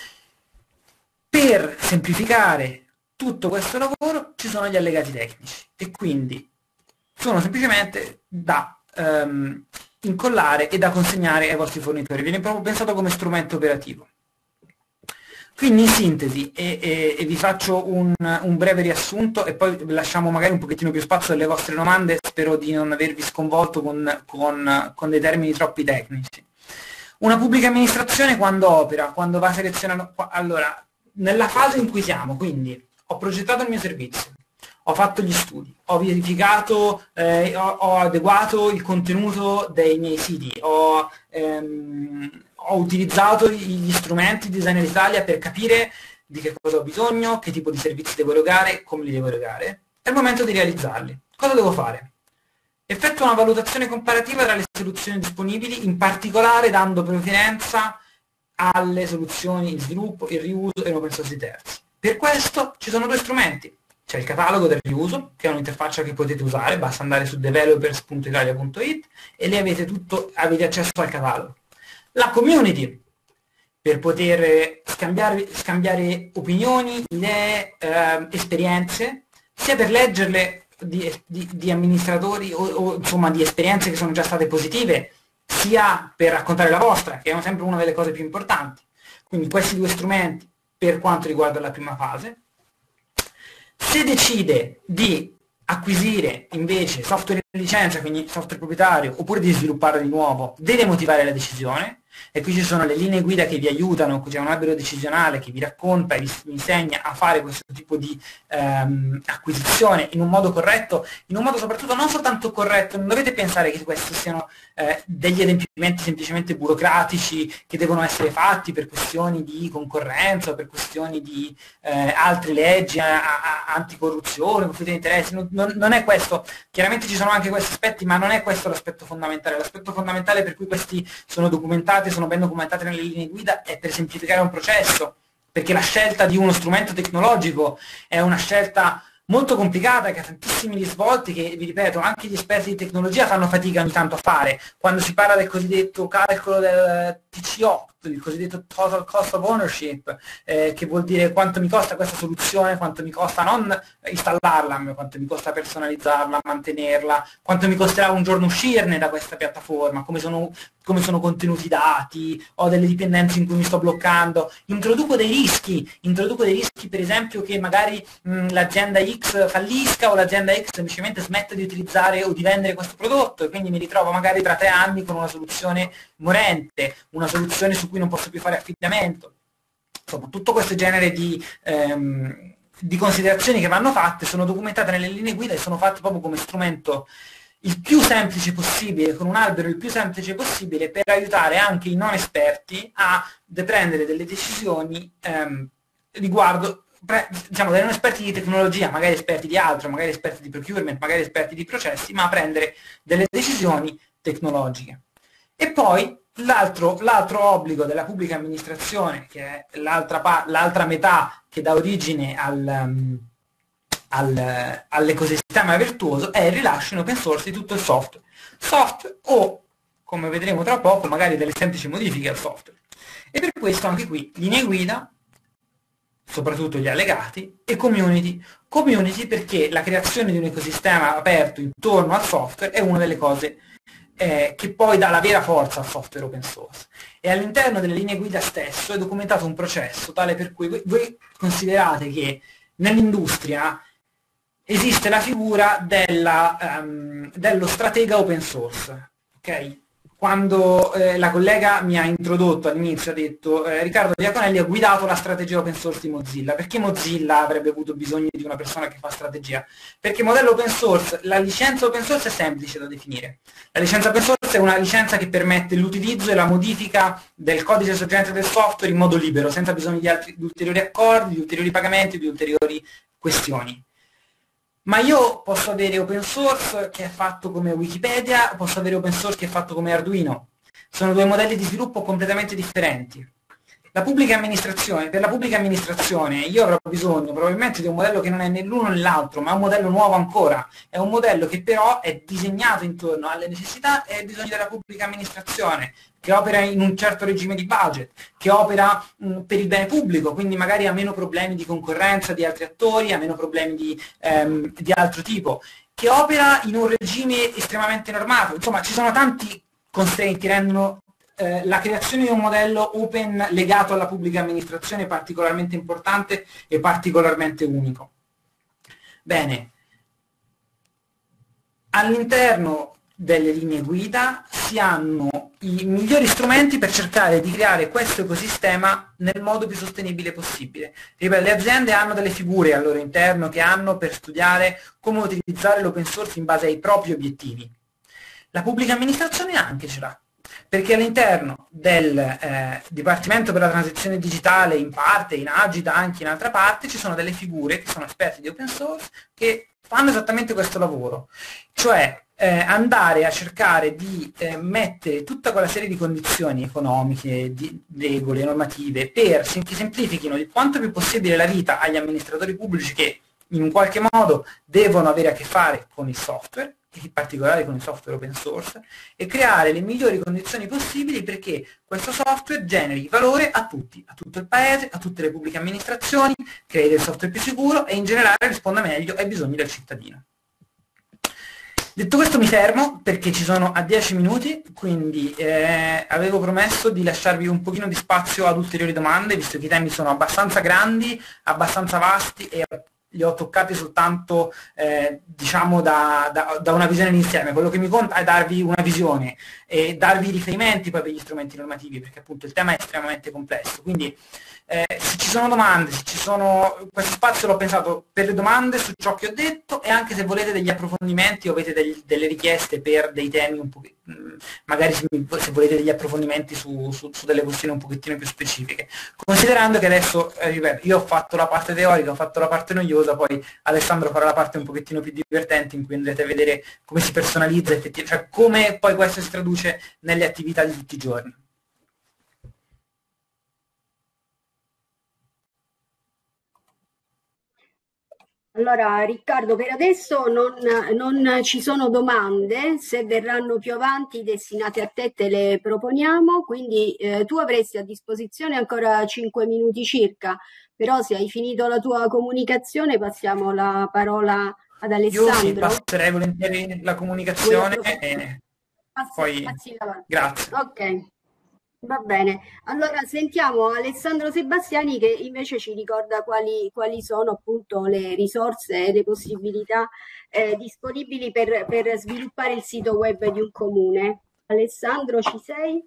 [SPEAKER 2] per semplificare tutto questo lavoro ci sono gli allegati tecnici, e quindi sono semplicemente da incollare e da consegnare ai vostri fornitori. Viene proprio pensato come strumento operativo. Quindi in sintesi, e vi faccio un breve riassunto e poi lasciamo magari un pochettino più spazio alle vostre domande, spero di non avervi sconvolto con dei termini troppi tecnici. Una pubblica amministrazione quando opera, quando va selezionando... Allora, nella fase in cui siamo, quindi ho progettato il mio servizio, ho fatto gli studi, ho verificato, ho adeguato il contenuto dei miei siti, ho utilizzato gli strumenti di Designer Italia per capire di che cosa ho bisogno, che tipo di servizi devo erogare, come li devo erogare. È il momento di realizzarli. Cosa devo fare? Effettua una valutazione comparativa tra le soluzioni disponibili, in particolare dando preferenza alle soluzioni in sviluppo, in riuso e in open source di terzi. Per questo ci sono due strumenti. C'è il catalogo del riuso, che è un'interfaccia che potete usare, basta andare su developers.italia.it e lì avete accesso al catalogo. La community, per poter scambiare opinioni, idee, esperienze, sia per leggerle di amministratori o insomma di esperienze che sono già state positive, sia per raccontare la vostra, che è sempre una delle cose più importanti. Quindi questi due strumenti per quanto riguarda la prima fase. Se decide di acquisire invece software in licenza, quindi software proprietario, oppure di svilupparlo di nuovo, deve motivare la decisione, e qui ci sono le linee guida che vi aiutano, qui c'è un albero decisionale che vi racconta e vi insegna a fare questo tipo di acquisizione in un modo corretto, in un modo soprattutto non soltanto corretto, non dovete pensare che questi siano degli adempimenti semplicemente burocratici che devono essere fatti per questioni di concorrenza o per questioni di altre leggi anticorruzione, conflitto di interessi, non è questo. Chiaramente ci sono anche questi aspetti, ma non è questo l'aspetto fondamentale. L'aspetto fondamentale per cui questi sono documentati, sono ben documentate nelle linee guida, è per semplificare un processo, perché la scelta di uno strumento tecnologico è una scelta molto complicata, che ha tantissimi risvolti, che vi ripeto anche gli esperti di tecnologia fanno fatica ogni tanto a fare. Quando si parla del cosiddetto calcolo del TCO, il cosiddetto Total Cost of Ownership, che vuol dire quanto mi costa questa soluzione, quanto mi costa non installarla, ma quanto mi costa personalizzarla, mantenerla, quanto mi costerà un giorno uscirne da questa piattaforma, come sono contenuti i dati, ho delle dipendenze in cui mi sto bloccando, introduco dei rischi per esempio che magari l'azienda X fallisca o l'azienda X semplicemente smetta di utilizzare o di vendere questo prodotto, e quindi mi ritrovo magari tra 3 anni con una soluzione morente, una soluzione su cui non posso più fare affidamento. Insomma, tutto questo genere di considerazioni che vanno fatte sono documentate nelle linee guida e sono fatte proprio come strumento il più semplice possibile, con un albero il più semplice possibile, per aiutare anche i non esperti a prendere delle decisioni riguardo, diciamo, dei non esperti di tecnologia, magari esperti di altro, magari esperti di procurement, magari esperti di processi, ma a prendere delle decisioni tecnologiche. E poi l'altro obbligo della pubblica amministrazione, che è l'altra metà che dà origine all'ecosistema virtuoso, è il rilascio in open source di tutto il software o, come vedremo tra poco, magari delle semplici modifiche al software. E per questo anche qui linee guida, soprattutto gli allegati, e community perché la creazione di un ecosistema aperto intorno al software è una delle cose che poi dà la vera forza al software open source. E all'interno delle linee guida stesso è documentato un processo tale per cui voi considerate che nell'industria esiste la figura dello stratega open source, ok? Quando la collega mi ha introdotto all'inizio, ha detto Riccardo Diaconelli ha guidato la strategia open source di Mozilla. Perché Mozilla avrebbe avuto bisogno di una persona che fa strategia? Perché modello open source, la licenza open source è semplice da definire. La licenza open source è una licenza che permette l'utilizzo e la modifica del codice sorgente del software in modo libero, senza bisogno di ulteriori accordi, di ulteriori pagamenti, di ulteriori questioni. Ma io posso avere open source che è fatto come Wikipedia, posso avere open source che è fatto come Arduino. Sono due modelli di sviluppo completamente differenti. Per la pubblica amministrazione io avrò bisogno probabilmente di un modello che non è né l'uno né l'altro, ma un modello nuovo ancora. È un modello che però è disegnato intorno alle necessità e ai bisogni della pubblica amministrazione, che opera in un certo regime di budget, che opera per il bene pubblico, quindi magari ha meno problemi di concorrenza di altri attori, ha meno problemi di altro tipo, che opera in un regime estremamente normato. Insomma, ci sono tanti constraint che rendono la creazione di un modello open legato alla pubblica amministrazione particolarmente importante e particolarmente unico. Bene, all'interno delle linee guida si hanno i migliori strumenti per cercare di creare questo ecosistema nel modo più sostenibile possibile. Ripeto, le aziende hanno delle figure al loro interno che hanno per studiare come utilizzare l'open source in base ai propri obiettivi. La pubblica amministrazione anche ce l'ha, perché all'interno del Dipartimento per la transizione digitale, in parte, in Agita, anche in altra parte, ci sono delle figure che sono esperti di open source che fanno esattamente questo lavoro, cioè andare a cercare di mettere tutta quella serie di condizioni economiche, di regole, normative, che semplifichino il quanto più possibile la vita agli amministratori pubblici che in un qualche modo devono avere a che fare con il software, in particolare con il software open source, e creare le migliori condizioni possibili perché questo software generi valore a tutti, a tutto il paese, a tutte le pubbliche amministrazioni, crei del software più sicuro e in generale risponda meglio ai bisogni del cittadino. Detto questo mi fermo perché ci sono a 10 minuti, quindi avevo promesso di lasciarvi un pochino di spazio ad ulteriori domande, visto che i temi sono abbastanza grandi, abbastanza vasti e li ho toccati soltanto diciamo da una visione d'insieme. Quello che mi conta è darvi una visione e darvi riferimenti poi per gli strumenti normativi, perché appunto il tema è estremamente complesso. Quindi se ci sono domande, se ci sono, questo spazio l'ho pensato per le domande su ciò che ho detto e anche se volete degli approfondimenti o avete delle richieste per dei temi un po', magari se volete degli approfondimenti su delle questioni un pochettino più specifiche. Considerando che adesso, ripeto, io ho fatto la parte teorica, ho fatto la parte noiosa, poi Alessandro farà la parte un pochettino più divertente in cui andrete a vedere come si personalizza effettivamente, cioè come poi questo si traduce nelle attività di tutti i giorni.
[SPEAKER 1] Allora, Riccardo, per adesso non ci sono domande, se verranno più avanti destinate a te te le proponiamo, quindi tu avresti a disposizione ancora 5 minuti circa, però se hai finito la tua comunicazione passiamo la parola ad
[SPEAKER 2] Io sì,
[SPEAKER 1] Alessandro.
[SPEAKER 2] passerei volentieri la
[SPEAKER 1] Vuoi
[SPEAKER 2] comunicazione
[SPEAKER 1] approfondire?
[SPEAKER 2] e poi
[SPEAKER 1] Passi la parola.
[SPEAKER 2] grazie.
[SPEAKER 1] Ok. Va bene, allora sentiamo Alessandro Sebastiani che invece ci ricorda quali sono appunto le risorse e le possibilità disponibili per sviluppare il sito web di un comune. Alessandro, ci sei?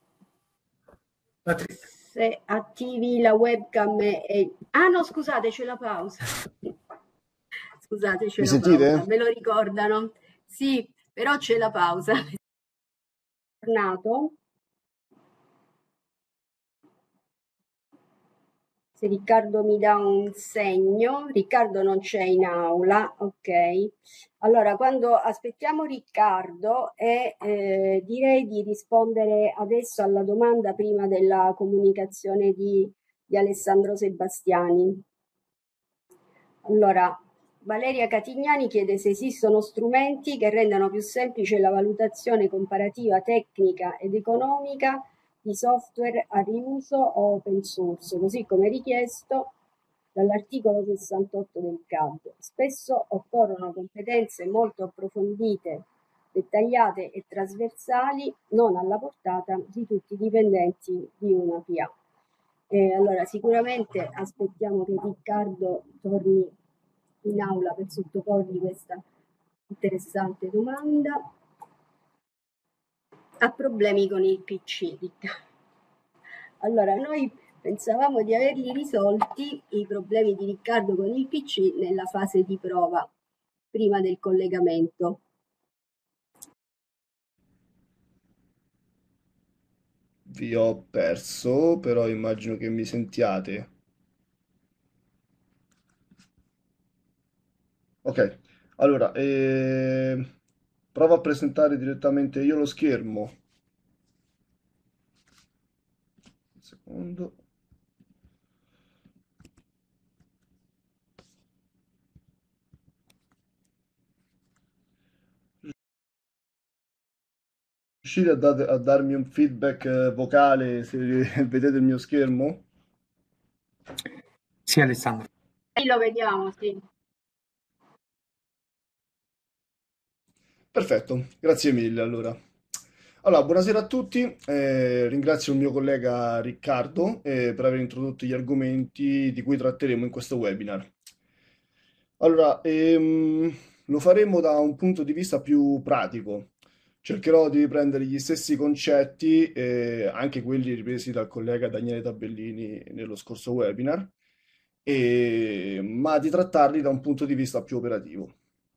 [SPEAKER 1] Se attivi la webcam e... Ah no, scusate, c'è la pausa. Scusate, c'è
[SPEAKER 3] Mi
[SPEAKER 1] la pausa,
[SPEAKER 3] sentite?
[SPEAKER 1] me lo ricordano. Sì, però c'è la pausa. Tornato. Se Riccardo mi dà un segno, Riccardo non c'è in aula, ok. Allora, quando aspettiamo Riccardo direi di rispondere adesso alla domanda prima della comunicazione di Alessandro Sebastiani. Allora, Valeria Catignani chiede se esistono strumenti che rendano più semplice la valutazione comparativa tecnica ed economica di software a riuso o open source, così come richiesto dall'articolo 68 del CAD. Spesso occorrono competenze molto approfondite, dettagliate e trasversali, non alla portata di tutti i dipendenti di una PA. Allora, sicuramente aspettiamo che Riccardo torni in aula per sottoporgli questa interessante domanda. Ha problemi con il PC, Riccardo. Allora, noi pensavamo di averli risolti i problemi di Riccardo con il PC nella fase di prova, prima del collegamento.
[SPEAKER 3] Vi ho perso, però immagino che mi sentiate. Ok, allora, provo a presentare direttamente io lo schermo. Un secondo. riuscire a darmi un feedback vocale se vedete il mio schermo?
[SPEAKER 4] Sì, Alessandro.
[SPEAKER 1] Sì, lo vediamo, sì.
[SPEAKER 3] Perfetto, grazie mille allora. Allora, buonasera a tutti, ringrazio il mio collega Riccardo per aver introdotto gli argomenti di cui tratteremo in questo webinar. Allora, lo faremo da un punto di vista più pratico. Cercherò di riprendere gli stessi concetti, anche quelli ripresi dal collega Daniele Tabellini nello scorso webinar, ma di trattarli da un punto di vista più operativo.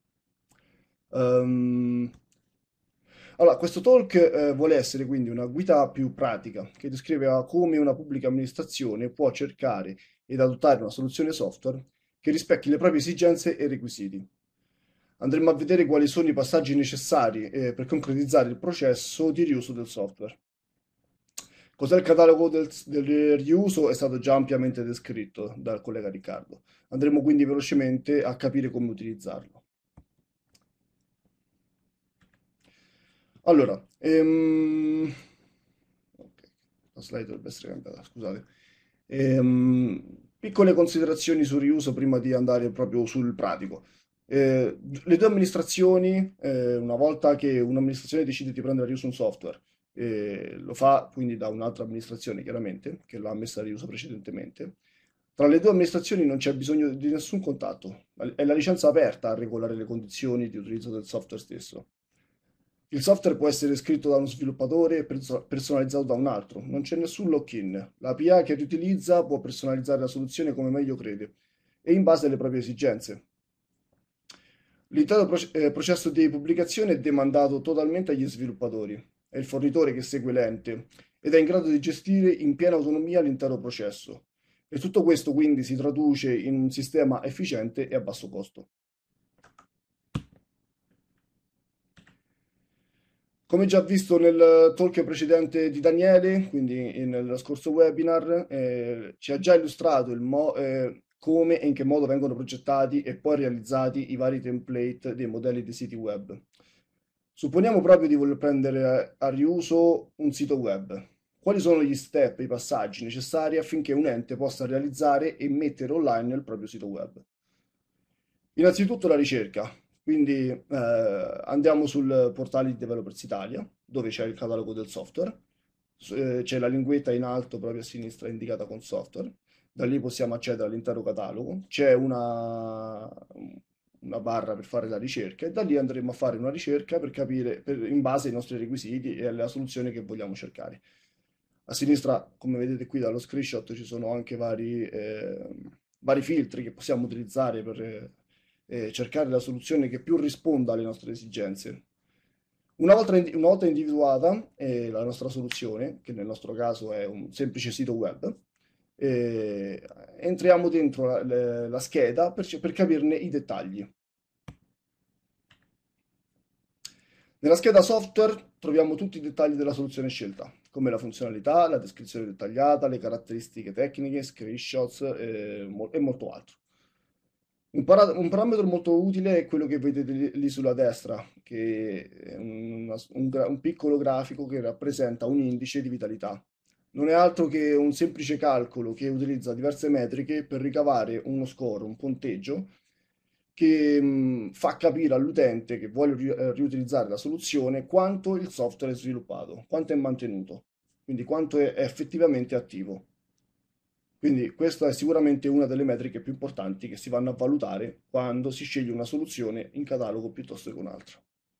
[SPEAKER 3] Ehm, allora, questo talk vuole essere quindi una guida più pratica che descrive come una pubblica amministrazione può cercare ed adottare una soluzione software che rispecchi le proprie esigenze e requisiti. Andremo a vedere quali sono i passaggi necessari per concretizzare il processo di riuso del software. Cos'è il catalogo del riuso è stato già ampiamente descritto dal collega Riccardo. Andremo quindi velocemente a capire come utilizzarlo. Allora, ok, la slide dovrebbe essere cambiata, scusate. Piccole considerazioni sul riuso prima di andare proprio sul pratico. Le due amministrazioni, una volta che un'amministrazione decide di prendere a riuso un software, lo fa quindi da un'altra amministrazione, chiaramente, che l'ha messa a riuso precedentemente. Tra le due amministrazioni non c'è bisogno di nessun contatto, è la licenza aperta a regolare le condizioni di utilizzo del software stesso. Il software può essere scritto da uno sviluppatore e personalizzato da un altro, non c'è nessun lock-in. La PA che riutilizza può personalizzare la soluzione come meglio crede e in base alle proprie esigenze. L'intero processo di pubblicazione è demandato totalmente agli sviluppatori. È il fornitore che segue l'ente ed è in grado di gestire in piena autonomia l'intero processo. E tutto questo quindi si traduce in un sistema efficiente e a basso costo. Come già visto nel talk precedente di Daniele, quindi nel scorso webinar, ci ha già illustrato come e in che modo vengono progettati e poi realizzati i vari template dei modelli dei siti web. Supponiamo proprio di voler prendere a riuso un sito web. Quali sono gli step, i passaggi necessari affinché un ente possa realizzare e mettere online il proprio sito web? Innanzitutto la ricerca. Quindi andiamo sul portale di Developers Italia, dove c'è il catalogo del software, c'è la linguetta in alto proprio a sinistra indicata con software, da lì possiamo accedere all'intero catalogo, c'è una barra per fare la ricerca e da lì andremo a fare una ricerca per capire in base ai nostri requisiti e alla soluzione che vogliamo cercare. A sinistra, come vedete qui dallo screenshot, ci sono anche vari filtri che possiamo utilizzare per cercare la soluzione che più risponda alle nostre esigenze. Una volta individuata la nostra soluzione, che nel nostro caso è un semplice sito web, entriamo dentro la scheda per capirne i dettagli. Nella scheda software troviamo tutti i dettagli della soluzione scelta, come la funzionalità, la descrizione dettagliata, le caratteristiche tecniche, screenshots e molto altro. Un parametro molto utile è quello che vedete lì sulla destra, che è un piccolo grafico che rappresenta un indice di vitalità. Non è altro che un semplice calcolo che utilizza diverse metriche per ricavare uno score, un punteggio, che fa capire all'utente che vuole riutilizzare la soluzione quanto il software è sviluppato, quanto è mantenuto, quindi quanto è effettivamente attivo. Quindi questa è sicuramente una delle metriche più importanti che si vanno a valutare quando si sceglie una soluzione in catalogo piuttosto che un'altra.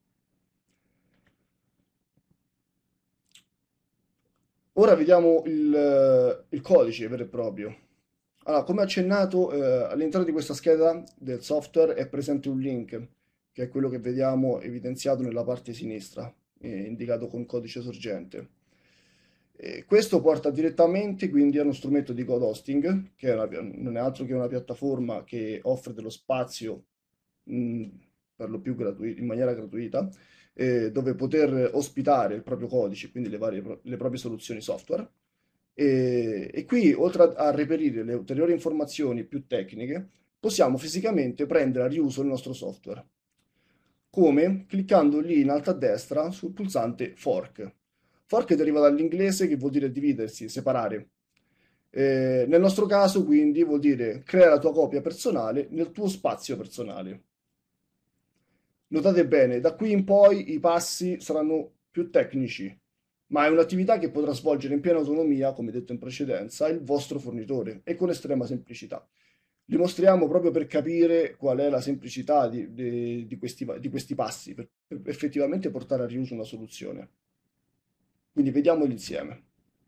[SPEAKER 3] Ora vediamo il codice vero e proprio. Allora, come accennato, all'interno di questa scheda del software è presente un link, che è quello che vediamo evidenziato nella parte sinistra, indicato con codice sorgente. Questo porta direttamente quindi a uno strumento di code hosting, che non è altro che una piattaforma che offre dello spazio per lo più in maniera gratuita, dove poter ospitare il proprio codice, quindi le proprie soluzioni software. E qui, oltre a reperire le ulteriori informazioni più tecniche, possiamo fisicamente prendere a riuso il nostro software. Come? Cliccando lì in alto a destra sul pulsante Fork. Fork deriva dall'inglese che vuol dire dividersi, separare. Nel nostro caso, quindi, vuol dire crea la tua copia personale nel tuo spazio personale. Notate bene, da qui in poi i passi saranno più tecnici, ma è un'attività che potrà svolgere in piena autonomia, come detto in precedenza, il vostro fornitore e con estrema semplicità. Li mostriamo proprio per capire qual è la semplicità di questi passi, per effettivamente portare a riuso una soluzione. Quindi vediamoli insieme.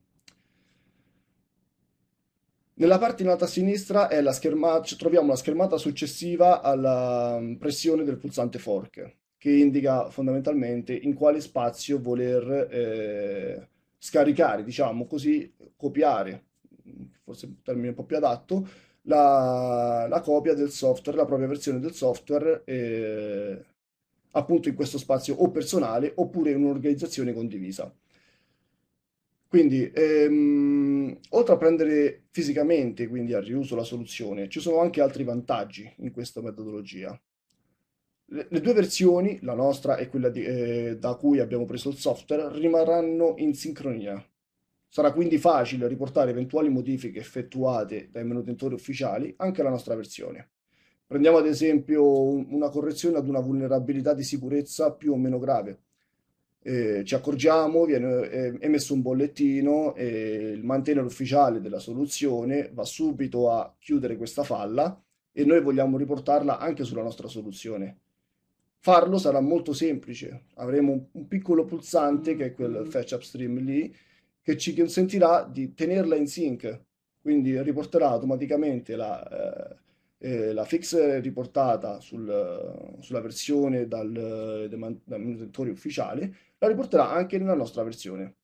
[SPEAKER 3] Nella parte in alto a sinistra è troviamo la schermata successiva alla pressione del pulsante Fork, che indica fondamentalmente in quale spazio voler scaricare, diciamo così, copiare, forse un termine un po' più adatto, la copia del software, la propria versione del software, appunto in questo spazio o personale oppure in un'organizzazione condivisa. Quindi, oltre a prendere fisicamente, quindi a riuso la soluzione, ci sono anche altri vantaggi in questa metodologia. Le due versioni, la nostra e quella da cui abbiamo preso il software, rimarranno in sincronia. Sarà quindi facile riportare eventuali modifiche effettuate dai manutentori ufficiali anche alla nostra versione. Prendiamo ad esempio una correzione ad una vulnerabilità di sicurezza più o meno grave. Ci accorgiamo, viene emesso un bollettino e il maintainer ufficiale della soluzione va subito a chiudere questa falla e noi vogliamo riportarla anche sulla nostra soluzione. Farlo sarà molto semplice, avremo un piccolo pulsante che è quel fetch upstream lì che ci consentirà di tenerla in sync, quindi riporterà automaticamente la fix riportata sulla versione dai manutentori ufficiali, la riporterà anche nella nostra versione.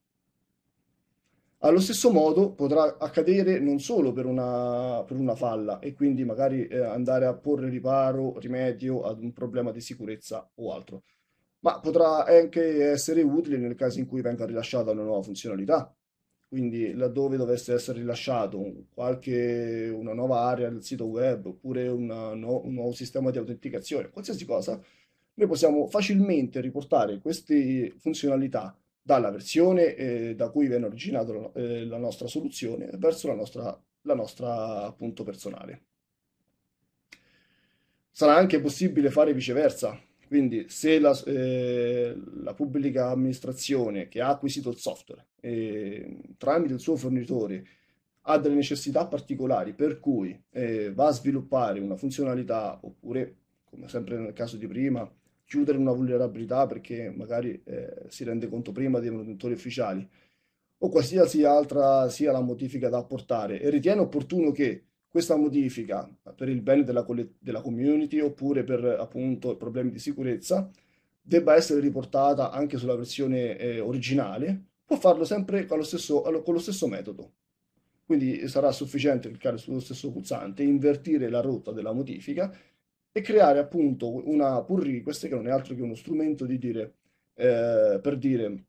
[SPEAKER 3] Allo stesso modo potrà accadere non solo per una falla e quindi magari andare a porre riparo, rimedio ad un problema di sicurezza o altro, ma potrà anche essere utile nel caso in cui venga rilasciata una nuova funzionalità. Quindi laddove dovesse essere rilasciato una nuova area del sito web oppure un nuovo sistema di autenticazione, qualsiasi cosa, noi possiamo facilmente riportare queste funzionalità dalla versione da cui viene originata la nostra soluzione verso la nostra appunto personale. Sarà anche possibile fare viceversa, quindi se la pubblica amministrazione che ha acquisito il software tramite il suo fornitore ha delle necessità particolari per cui va a sviluppare una funzionalità oppure, come sempre nel caso di prima, chiudere una vulnerabilità perché magari si rende conto prima dei manutentori ufficiali o qualsiasi altra sia la modifica da apportare e ritiene opportuno che questa modifica per il bene della community oppure per appunto problemi di sicurezza debba essere riportata anche sulla versione originale, può farlo sempre con lo stesso metodo. Quindi sarà sufficiente cliccare sullo stesso pulsante, invertire la rotta della modifica e creare appunto una pull request che non è altro che uno strumento per dire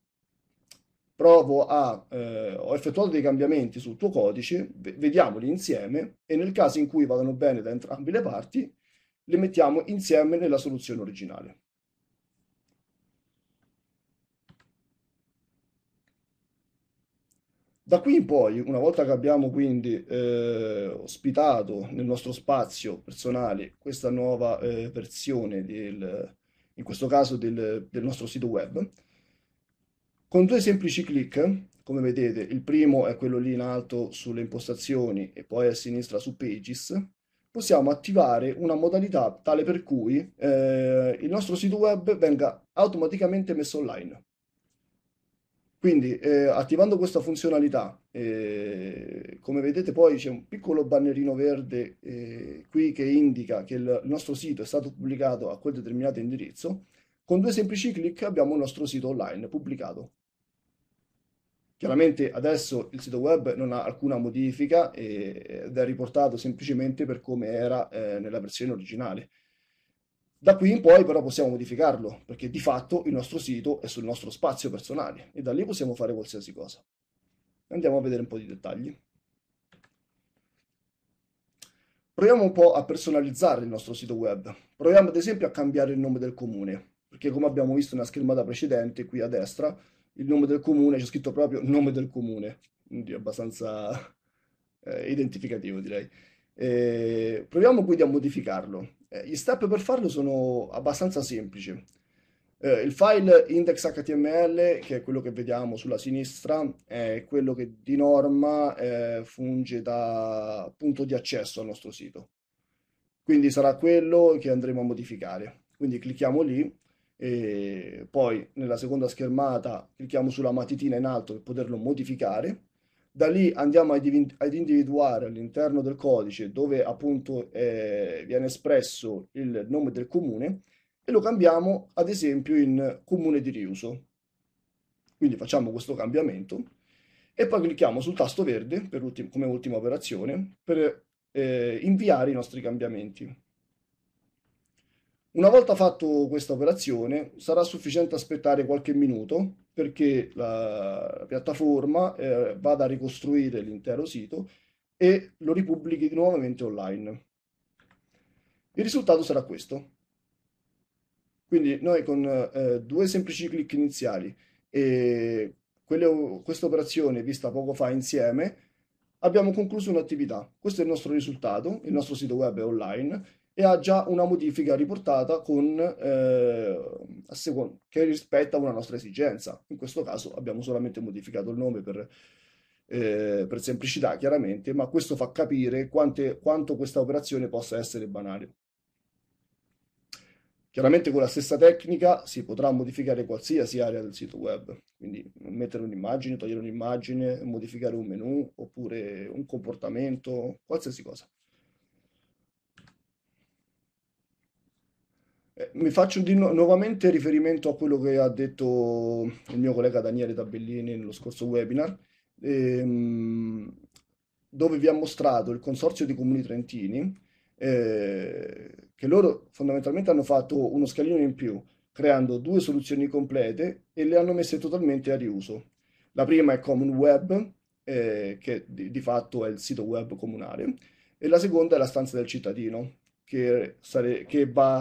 [SPEAKER 3] ho effettuato dei cambiamenti sul tuo codice, vediamoli insieme e nel caso in cui vadano bene da entrambe le parti, le mettiamo insieme nella soluzione originale. Da qui in poi, una volta che abbiamo quindi ospitato nel nostro spazio personale questa nuova versione in questo caso del nostro sito web, con due semplici clic, come vedete, il primo è quello lì in alto sulle impostazioni e poi a sinistra su Pages, possiamo attivare una modalità tale per cui il nostro sito web venga automaticamente messo online. Quindi attivando questa funzionalità, come vedete poi c'è un piccolo bannerino verde qui che indica che il nostro sito è stato pubblicato a quel determinato indirizzo. Con due semplici clic abbiamo il nostro sito online pubblicato. Chiaramente adesso il sito web non ha alcuna modifica ed è riportato semplicemente per come era nella versione originale. Da qui in poi però possiamo modificarlo, perché di fatto il nostro sito è sul nostro spazio personale e da lì possiamo fare qualsiasi cosa. Andiamo a vedere un po' di dettagli. Proviamo un po' a personalizzare il nostro sito web. Proviamo ad esempio a cambiare il nome del comune, perché come abbiamo visto nella schermata precedente, qui a destra, il nome del comune, c'è scritto proprio nome del comune, quindi è abbastanza identificativo direi. Proviamo quindi a modificarlo. Gli step per farlo sono abbastanza semplici. Il file index.html, che è quello che vediamo sulla sinistra, è quello che di norma funge da punto di accesso al nostro sito. Quindi sarà quello che andremo a modificare. Quindi clicchiamo lì e poi nella seconda schermata clicchiamo sulla matitina in alto per poterlo modificare. Da lì andiamo ad individuare all'interno del codice dove appunto viene espresso il nome del comune e lo cambiamo ad esempio in comune di riuso. Quindi facciamo questo cambiamento e poi clicchiamo sul tasto verde come ultima operazione per inviare i nostri cambiamenti. Una volta fatto questa operazione sarà sufficiente aspettare qualche minuto perché la piattaforma vada a ricostruire l'intero sito e lo ripubblichi nuovamente online. Il risultato sarà questo. Quindi noi con due semplici clic iniziali e questa operazione vista poco fa insieme abbiamo concluso un'attività. Questo è il nostro risultato, il nostro sito web è online e ha già una modifica riportata che rispetta una nostra esigenza. In questo caso abbiamo solamente modificato il nome per semplicità, chiaramente, ma questo fa capire quanto questa operazione possa essere banale. Chiaramente con la stessa tecnica si potrà modificare qualsiasi area del sito web, quindi mettere un'immagine, togliere un'immagine, modificare un menu oppure un comportamento, qualsiasi cosa. Mi faccio nuovamente riferimento a quello che ha detto il mio collega Daniele Tabellini nello scorso webinar, ehm, dove vi ha mostrato il consorzio di comuni trentini, che loro fondamentalmente hanno fatto uno scalino in più, creando due soluzioni complete e le hanno messe totalmente a riuso. La prima è Common Web, che di fatto è il sito web comunale, e la seconda è la stanza del cittadino, che va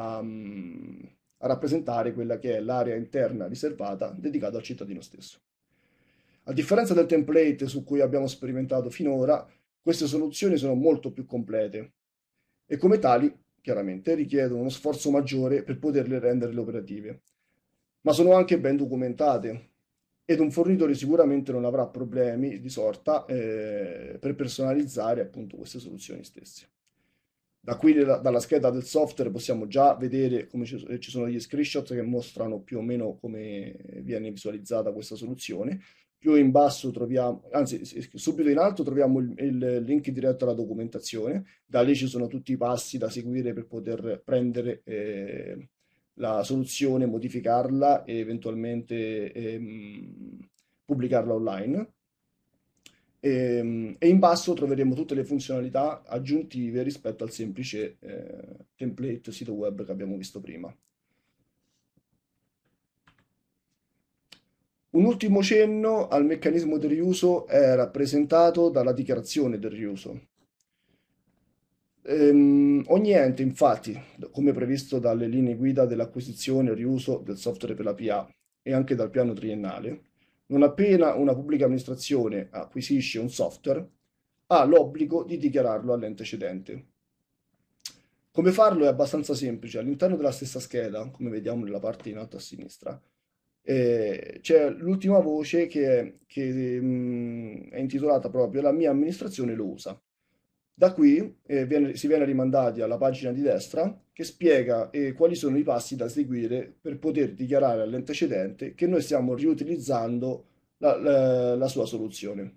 [SPEAKER 3] a rappresentare quella che è l'area interna riservata dedicata al cittadino stesso. A differenza del template su cui abbiamo sperimentato finora, queste soluzioni sono molto più complete e come tali, chiaramente, richiedono uno sforzo maggiore per poterle rendere operative, ma sono anche ben documentate ed un fornitore sicuramente non avrà problemi di sorta per personalizzare appunto queste soluzioni stesse. Da qui dalla scheda del software possiamo già vedere come ci sono gli screenshot che mostrano più o meno come viene visualizzata questa soluzione. Più in basso troviamo, anzi subito in alto troviamo il link diretto alla documentazione. Da lì ci sono tutti i passi da seguire per poter prendere la soluzione, modificarla e eventualmente pubblicarla online. E in basso troveremo tutte le funzionalità aggiuntive rispetto al semplice template sito web che abbiamo visto prima. Un ultimo cenno al meccanismo del riuso è rappresentato dalla dichiarazione del riuso. Ogni ente, infatti, come previsto dalle linee guida dell'acquisizione e riuso del software per la PA e anche dal piano triennale, non appena una pubblica amministrazione acquisisce un software, ha l'obbligo di dichiararlo all'ente cedente. Come farlo è abbastanza semplice. All'interno della stessa scheda, come vediamo nella parte in alto a sinistra, c'è l'ultima voce che è intitolata proprio La mia amministrazione lo usa. Da qui si viene rimandati alla pagina di destra che spiega quali sono i passi da seguire per poter dichiarare all'ente cedente che noi stiamo riutilizzando la sua soluzione.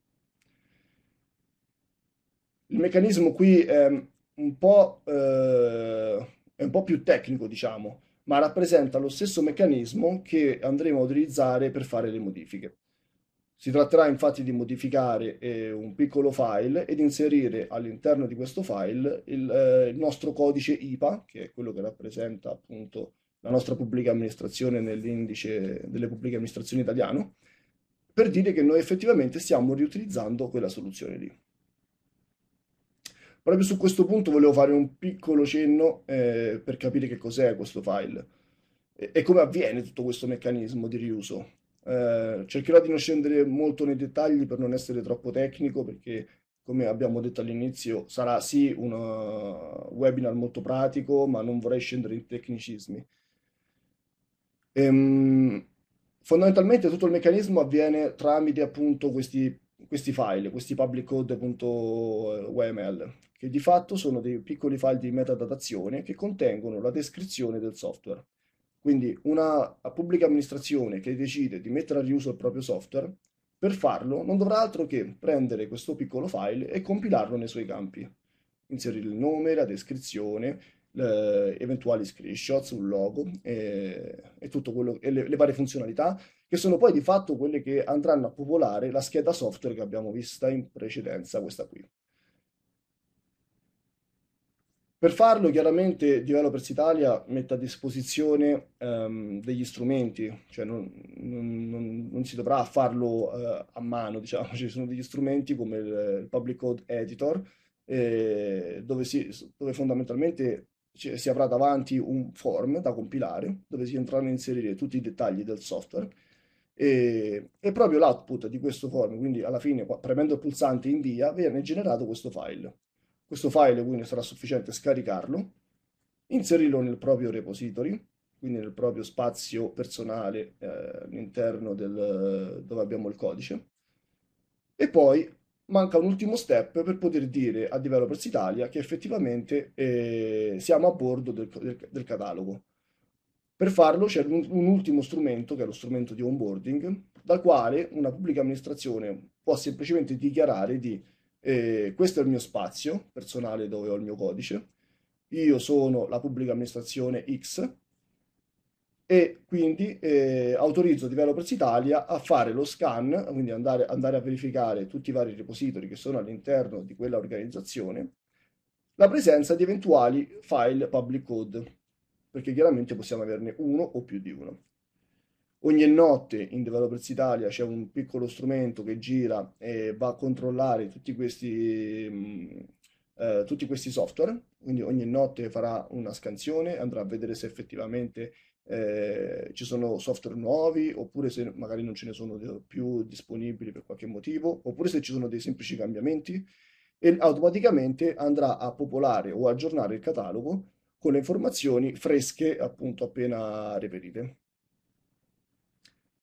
[SPEAKER 3] Il meccanismo qui è un po' più tecnico, diciamo, ma rappresenta lo stesso meccanismo che andremo a utilizzare per fare le modifiche. Si tratterà infatti di modificare un piccolo file ed inserire all'interno di questo file il nostro codice IPA, che è quello che rappresenta appunto la nostra pubblica amministrazione nell'indice delle pubbliche amministrazioni italiano, per dire che noi effettivamente stiamo riutilizzando quella soluzione lì. Proprio su questo punto volevo fare un piccolo cenno per capire che cos'è questo file e come avviene tutto questo meccanismo di riuso. Cercherò di non scendere molto nei dettagli per non essere troppo tecnico, perché come abbiamo detto all'inizio sarà sì un webinar molto pratico, ma non vorrei scendere in tecnicismi. Ehm, Fondamentalmente tutto il meccanismo avviene tramite appunto questi file, questi public code.yml, che di fatto sono dei piccoli file di metadatazione che contengono la descrizione del software. Quindi una pubblica amministrazione che decide di mettere a riuso il proprio software, per farlo non dovrà altro che prendere questo piccolo file e compilarlo nei suoi campi, inserire il nome, la descrizione, eventuali screenshots, un logo e tutto quello, e le varie funzionalità che sono poi di fatto quelle che andranno a popolare la scheda software che abbiamo vista in precedenza, questa qui. Per farlo, chiaramente, Developers Italia mette a disposizione degli strumenti, cioè non si dovrà farlo a mano, diciamo, ci sono degli strumenti come il Public Code Editor, dove fondamentalmente si avrà davanti un form da compilare, dove si andranno a inserire tutti i dettagli del software, e proprio l'output di questo form, quindi alla fine, premendo il pulsante invia, viene generato questo file. Questo file quindi sarà sufficiente scaricarlo, inserirlo nel proprio repository, quindi nel proprio spazio personale all'interno dove abbiamo il codice. E poi manca un ultimo step per poter dire a Developers Italia che effettivamente siamo a bordo del catalogo. Per farlo c'è un ultimo strumento, che è lo strumento di onboarding, dal quale una pubblica amministrazione può semplicemente dichiarare di questo è il mio spazio personale dove ho il mio codice, io sono la pubblica amministrazione X e quindi autorizzo Developers Italia a fare lo scan, quindi andare a verificare tutti i vari repository che sono all'interno di quella organizzazione, la presenza di eventuali file public code, perché chiaramente possiamo averne uno o più di uno. Ogni notte in Developers Italia c'è un piccolo strumento che gira e va a controllare tutti questi software, quindi ogni notte farà una scansione, andrà a vedere se effettivamente ci sono software nuovi, oppure se magari non ce ne sono più disponibili per qualche motivo, oppure se ci sono dei semplici cambiamenti, e automaticamente andrà a popolare o aggiornare il catalogo con le informazioni fresche appunto appena reperite.